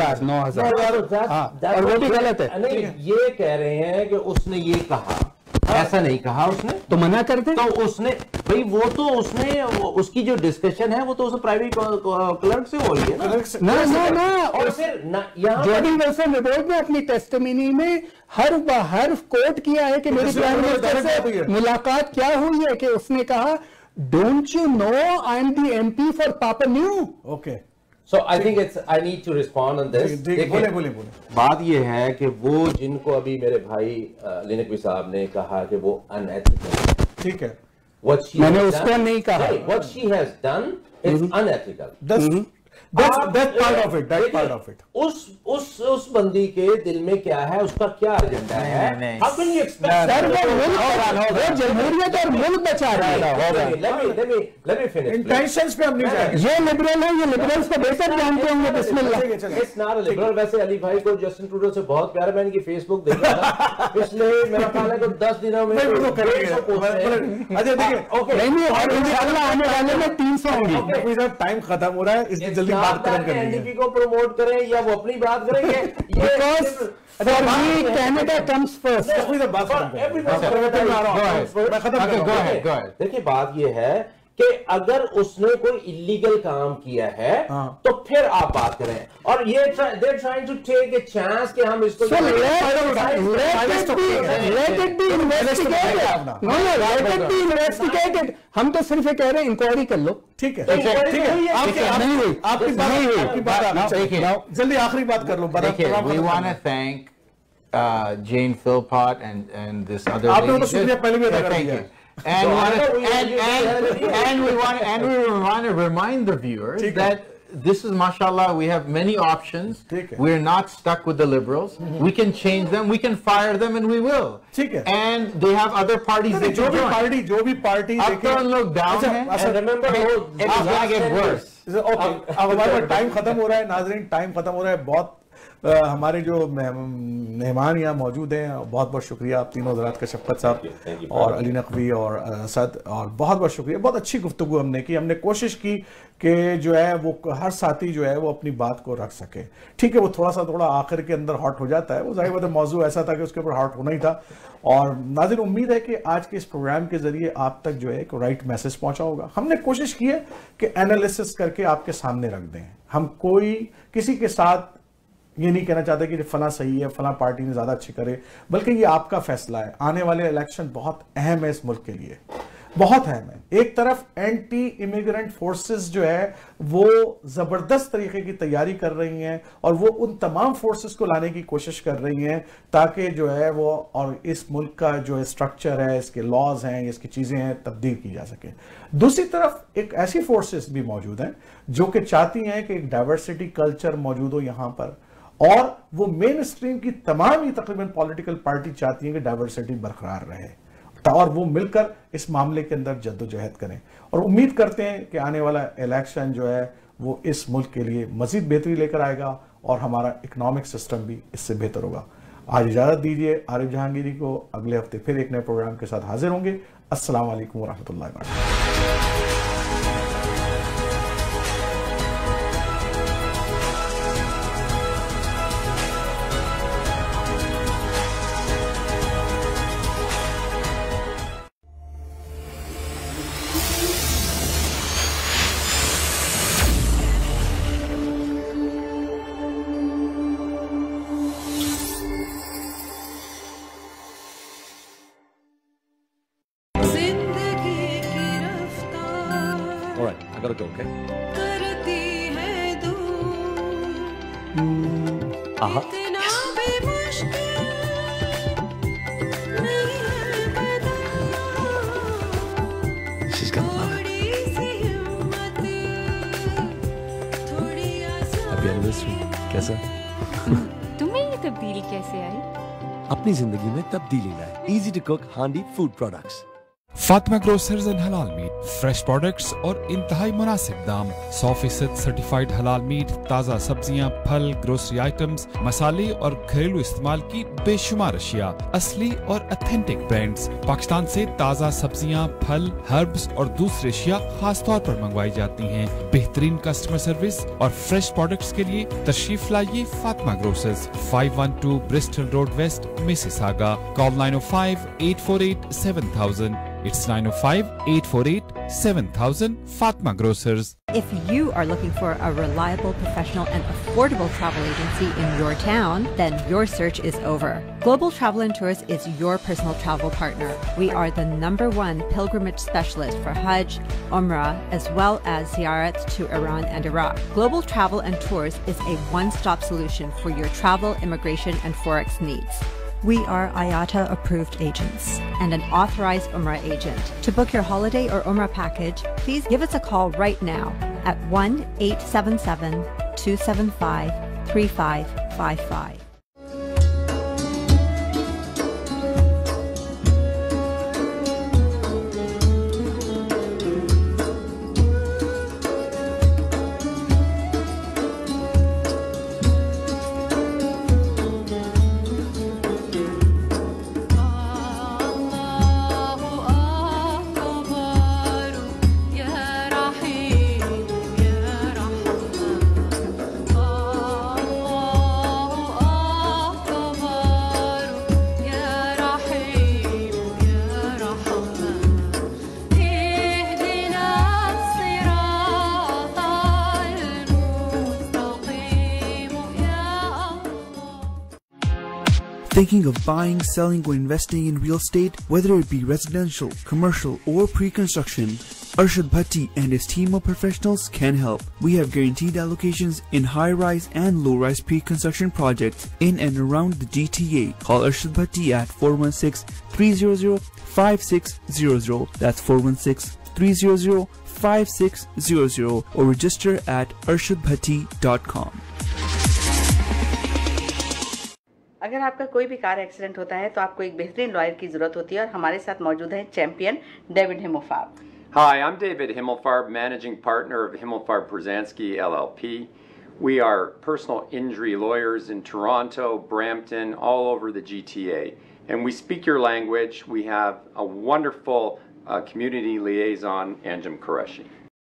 9,000 और वो भी गलत है। नहीं, ये कह रहे हैं कि उसने ये कहा, ऐसा नहीं कहा उसने, तो मना कर दे। तो उसने भाई उसने उसकी जो डिस्कशन है वो तो उसने प्राइवेट क्लर्क से हो रही है ना। और फिर जॉर्डी विल्सन रिपोर्ट ने अपनी टेस्टिमनी में हर कोट किया है कि मेरी प्राइम मिनिस्टर से मुलाकात क्या हुई है, कि उसने कहा don't you know I am the MP for Papineau. Okay, So I think I need to respond on this. बोले। बात ये है कि वो जिनको अभी मेरे भाई नकवी साहब ने कहा कि वो अनएथिकल, ठीक है, मैंने उसको नहीं कहा। What she has done is unethical. That's part of it. That's part of it. उस बंदी के दिल में क्या है, उसका क्या एजेंडा है? How can you expect? Sir वो जमहूरियत और मुल्क बचा रहा है। Let me finish. Intentions पे हम नहीं जाएंगे। ये लिबरल है, ये लिबरल्स को बेहतर जानते होंगे। बिस्मिल्लाह। It's not a liberal। वैसे अली भाई को जस्टिन ट्रूडो से बहुत प्यार, मैंने की फेसबुक देखा था पिछले मेरा ख्याल है को 10 दिनों में। अच्छा देखिए, नहीं और इंशाल्लाह आने वाले में 300 होंगी। टाइम खत्म हो रहा है, इसलिए जल्दी बात करेंगे। एनडीपी को प्रमोट करें या वो अपनी बात करेंगे, कैनेडा कम्स फर्स्ट। देखिए बात ये है कि अगर उसने कोई इलीगल काम किया है तो फिर आप बात करें, और ये they're trying to take a chance कि हम इसको let it be investigated। हम तो सिर्फ ये कह रहे हैं इंक्वायरी कर लो। ठीक है, ठीक है, आपकी बात जल्दी आखिरी बात कर लो। We want to thank Jane Philpott and this other आपने lady. तो शुक्रिया पहले भी अदा कर दिया। And we want to remind the viewers that this is, mashallah, we have many options. We're not stuck with the liberals. We can change them, we can fire them, and we will. And they have other parties they can join. जो भी पार्टी अब तो लोग down हैं, and remember it is gonna get worse. Okay, अब हमारा टाइम खत्म हो रहा है नाज़रीन, टाइम खत्म हो रहा है। बहुत हमारे जो मेहमान यहाँ मौजूद हैं, बहुत बहुत शुक्रिया आप तीनों हज़रात का, शफकत साहब और अली नकवी और असद, और बहुत बहुत शुक्रिया। बहुत अच्छी गुफ्तगू हमने की। हमने कोशिश की कि जो है वो हर साथी जो है वो अपनी बात को रख सके। ठीक है, वो थोड़ा आखिर के अंदर हॉट हो जाता है, वो जाहिर बात है मौजू ऐसा था कि उसके ऊपर हॉट होना ही था। और नाज़रीन, उम्मीद है कि आज के इस प्रोग्राम के ज़रिए आप तक जो है एक राइट मैसेज पहुँचा होगा। हमने कोशिश की है कि एनालिसिस करके आपके सामने रख दें। हम कोई किसी के साथ ये नहीं कहना चाहते कि फला सही है, फला पार्टी ने ज्यादा अच्छी करे, बल्कि ये आपका फैसला है। आने वाले इलेक्शन बहुत अहम है इस मुल्क के लिए, बहुत अहम है। एक तरफ एंटी इमिग्रेंट फोर्सेस जो है वो जबरदस्त तरीके की तैयारी कर रही हैं और वो उन तमाम फोर्सेस को लाने की कोशिश कर रही हैं ताकि जो है वो और इस मुल्क का जो स्ट्रक्चर है, इसके लॉज हैं, इसकी चीजें हैं, तब्दील की जा सके। दूसरी तरफ एक ऐसी फोर्सेस भी मौजूद हैं जो कि चाहती हैं कि एक डाइवर्सिटी कल्चर मौजूद हो यहां पर, और वो मेन स्ट्रीम की तमाम ही तकरीबन पॉलिटिकल पार्टी चाहती हैं कि डाइवर्सिटी बरकरार रहे और वो मिलकर इस मामले के अंदर जद्दोजहद करें। और उम्मीद करते हैं कि आने वाला इलेक्शन जो है वो इस मुल्क के लिए मजीद बेहतरी लेकर आएगा और हमारा इकोनॉमिक सिस्टम भी इससे बेहतर होगा। आज इजाजत दीजिए, आरिफ जहांगीरी को अगले हफ्ते फिर एक नए प्रोग्राम के साथ हाजिर होंगे। अस्सलाम वालेकुम वरहमतुल्लाहि वबरकातुहू। I gotta go, okay? She's gonna love it. Happy anniversary. कैसा? तुम्हें ये तब्दीली कैसे आई? अपनी जिंदगी में तब्दीली लाए। Easy to cook handy food products. Fatima grocers and halal meat, fresh products और इंतहाई मुनासिब दाम। 100% सर्टिफाइड हलाल मीट, ताज़ा सब्जियां, फल, ग्रोसरी आइटम्स, मसाले और घरेलू इस्तेमाल की बेशुमार अशिया, असली और ऑथेंटिक ब्रांड्स। पाकिस्तान से ताज़ा सब्जियां, फल, हर्ब्स और दूसरी अशिया खास तौर पर मंगवाई जाती हैं। बेहतरीन कस्टमर सर्विस और फ्रेश प्रोडक्ट्स के लिए तशरीफ लाइए Fatima grocers, 512 Bristol road west, Mississauga. Call 905-848-7000। It's 905-848-7000. Fatma Grocers. If you are looking for a reliable, professional and affordable travel agency in your town, then your search is over. Global Travel and Tours is your personal travel partner. We are the #1 pilgrimage specialist for Hajj, Umrah, as well as ziyarat to Iran and Iraq. Global Travel and Tours is a one-stop solution for your travel, immigration and forex needs. We are IATA approved agents and an authorized Umrah agent. To book your holiday or Umrah package, please give us a call right now at 1-877-275-3555. Thinking of buying, selling, or investing in real estate, whether it be residential, commercial, or pre-construction, Arshad Bhatti and his team of professionals can help. We have guaranteed allocations in high-rise and low-rise pre-construction projects in and around the GTA. Call Arshad Bhatti at 416-300-5600. That's 416-300-5600 or register at arshadbhatti.com. अगर आपका कोई भी कार एक्सीडेंट होता है तो आपको एक बेहतरीन लॉयर की जरूरत होती है और हमारे साथ मौजूद हैं champion David Himofarb. Hi, I'm David Himmelfarb, managing partner of Himmelfarb Brzezinski LLP. We are personal injury lawyers in Toronto, Brampton, all over the GTA. And we speak your language. We have a wonderful community liaison, Anjum Qureshi.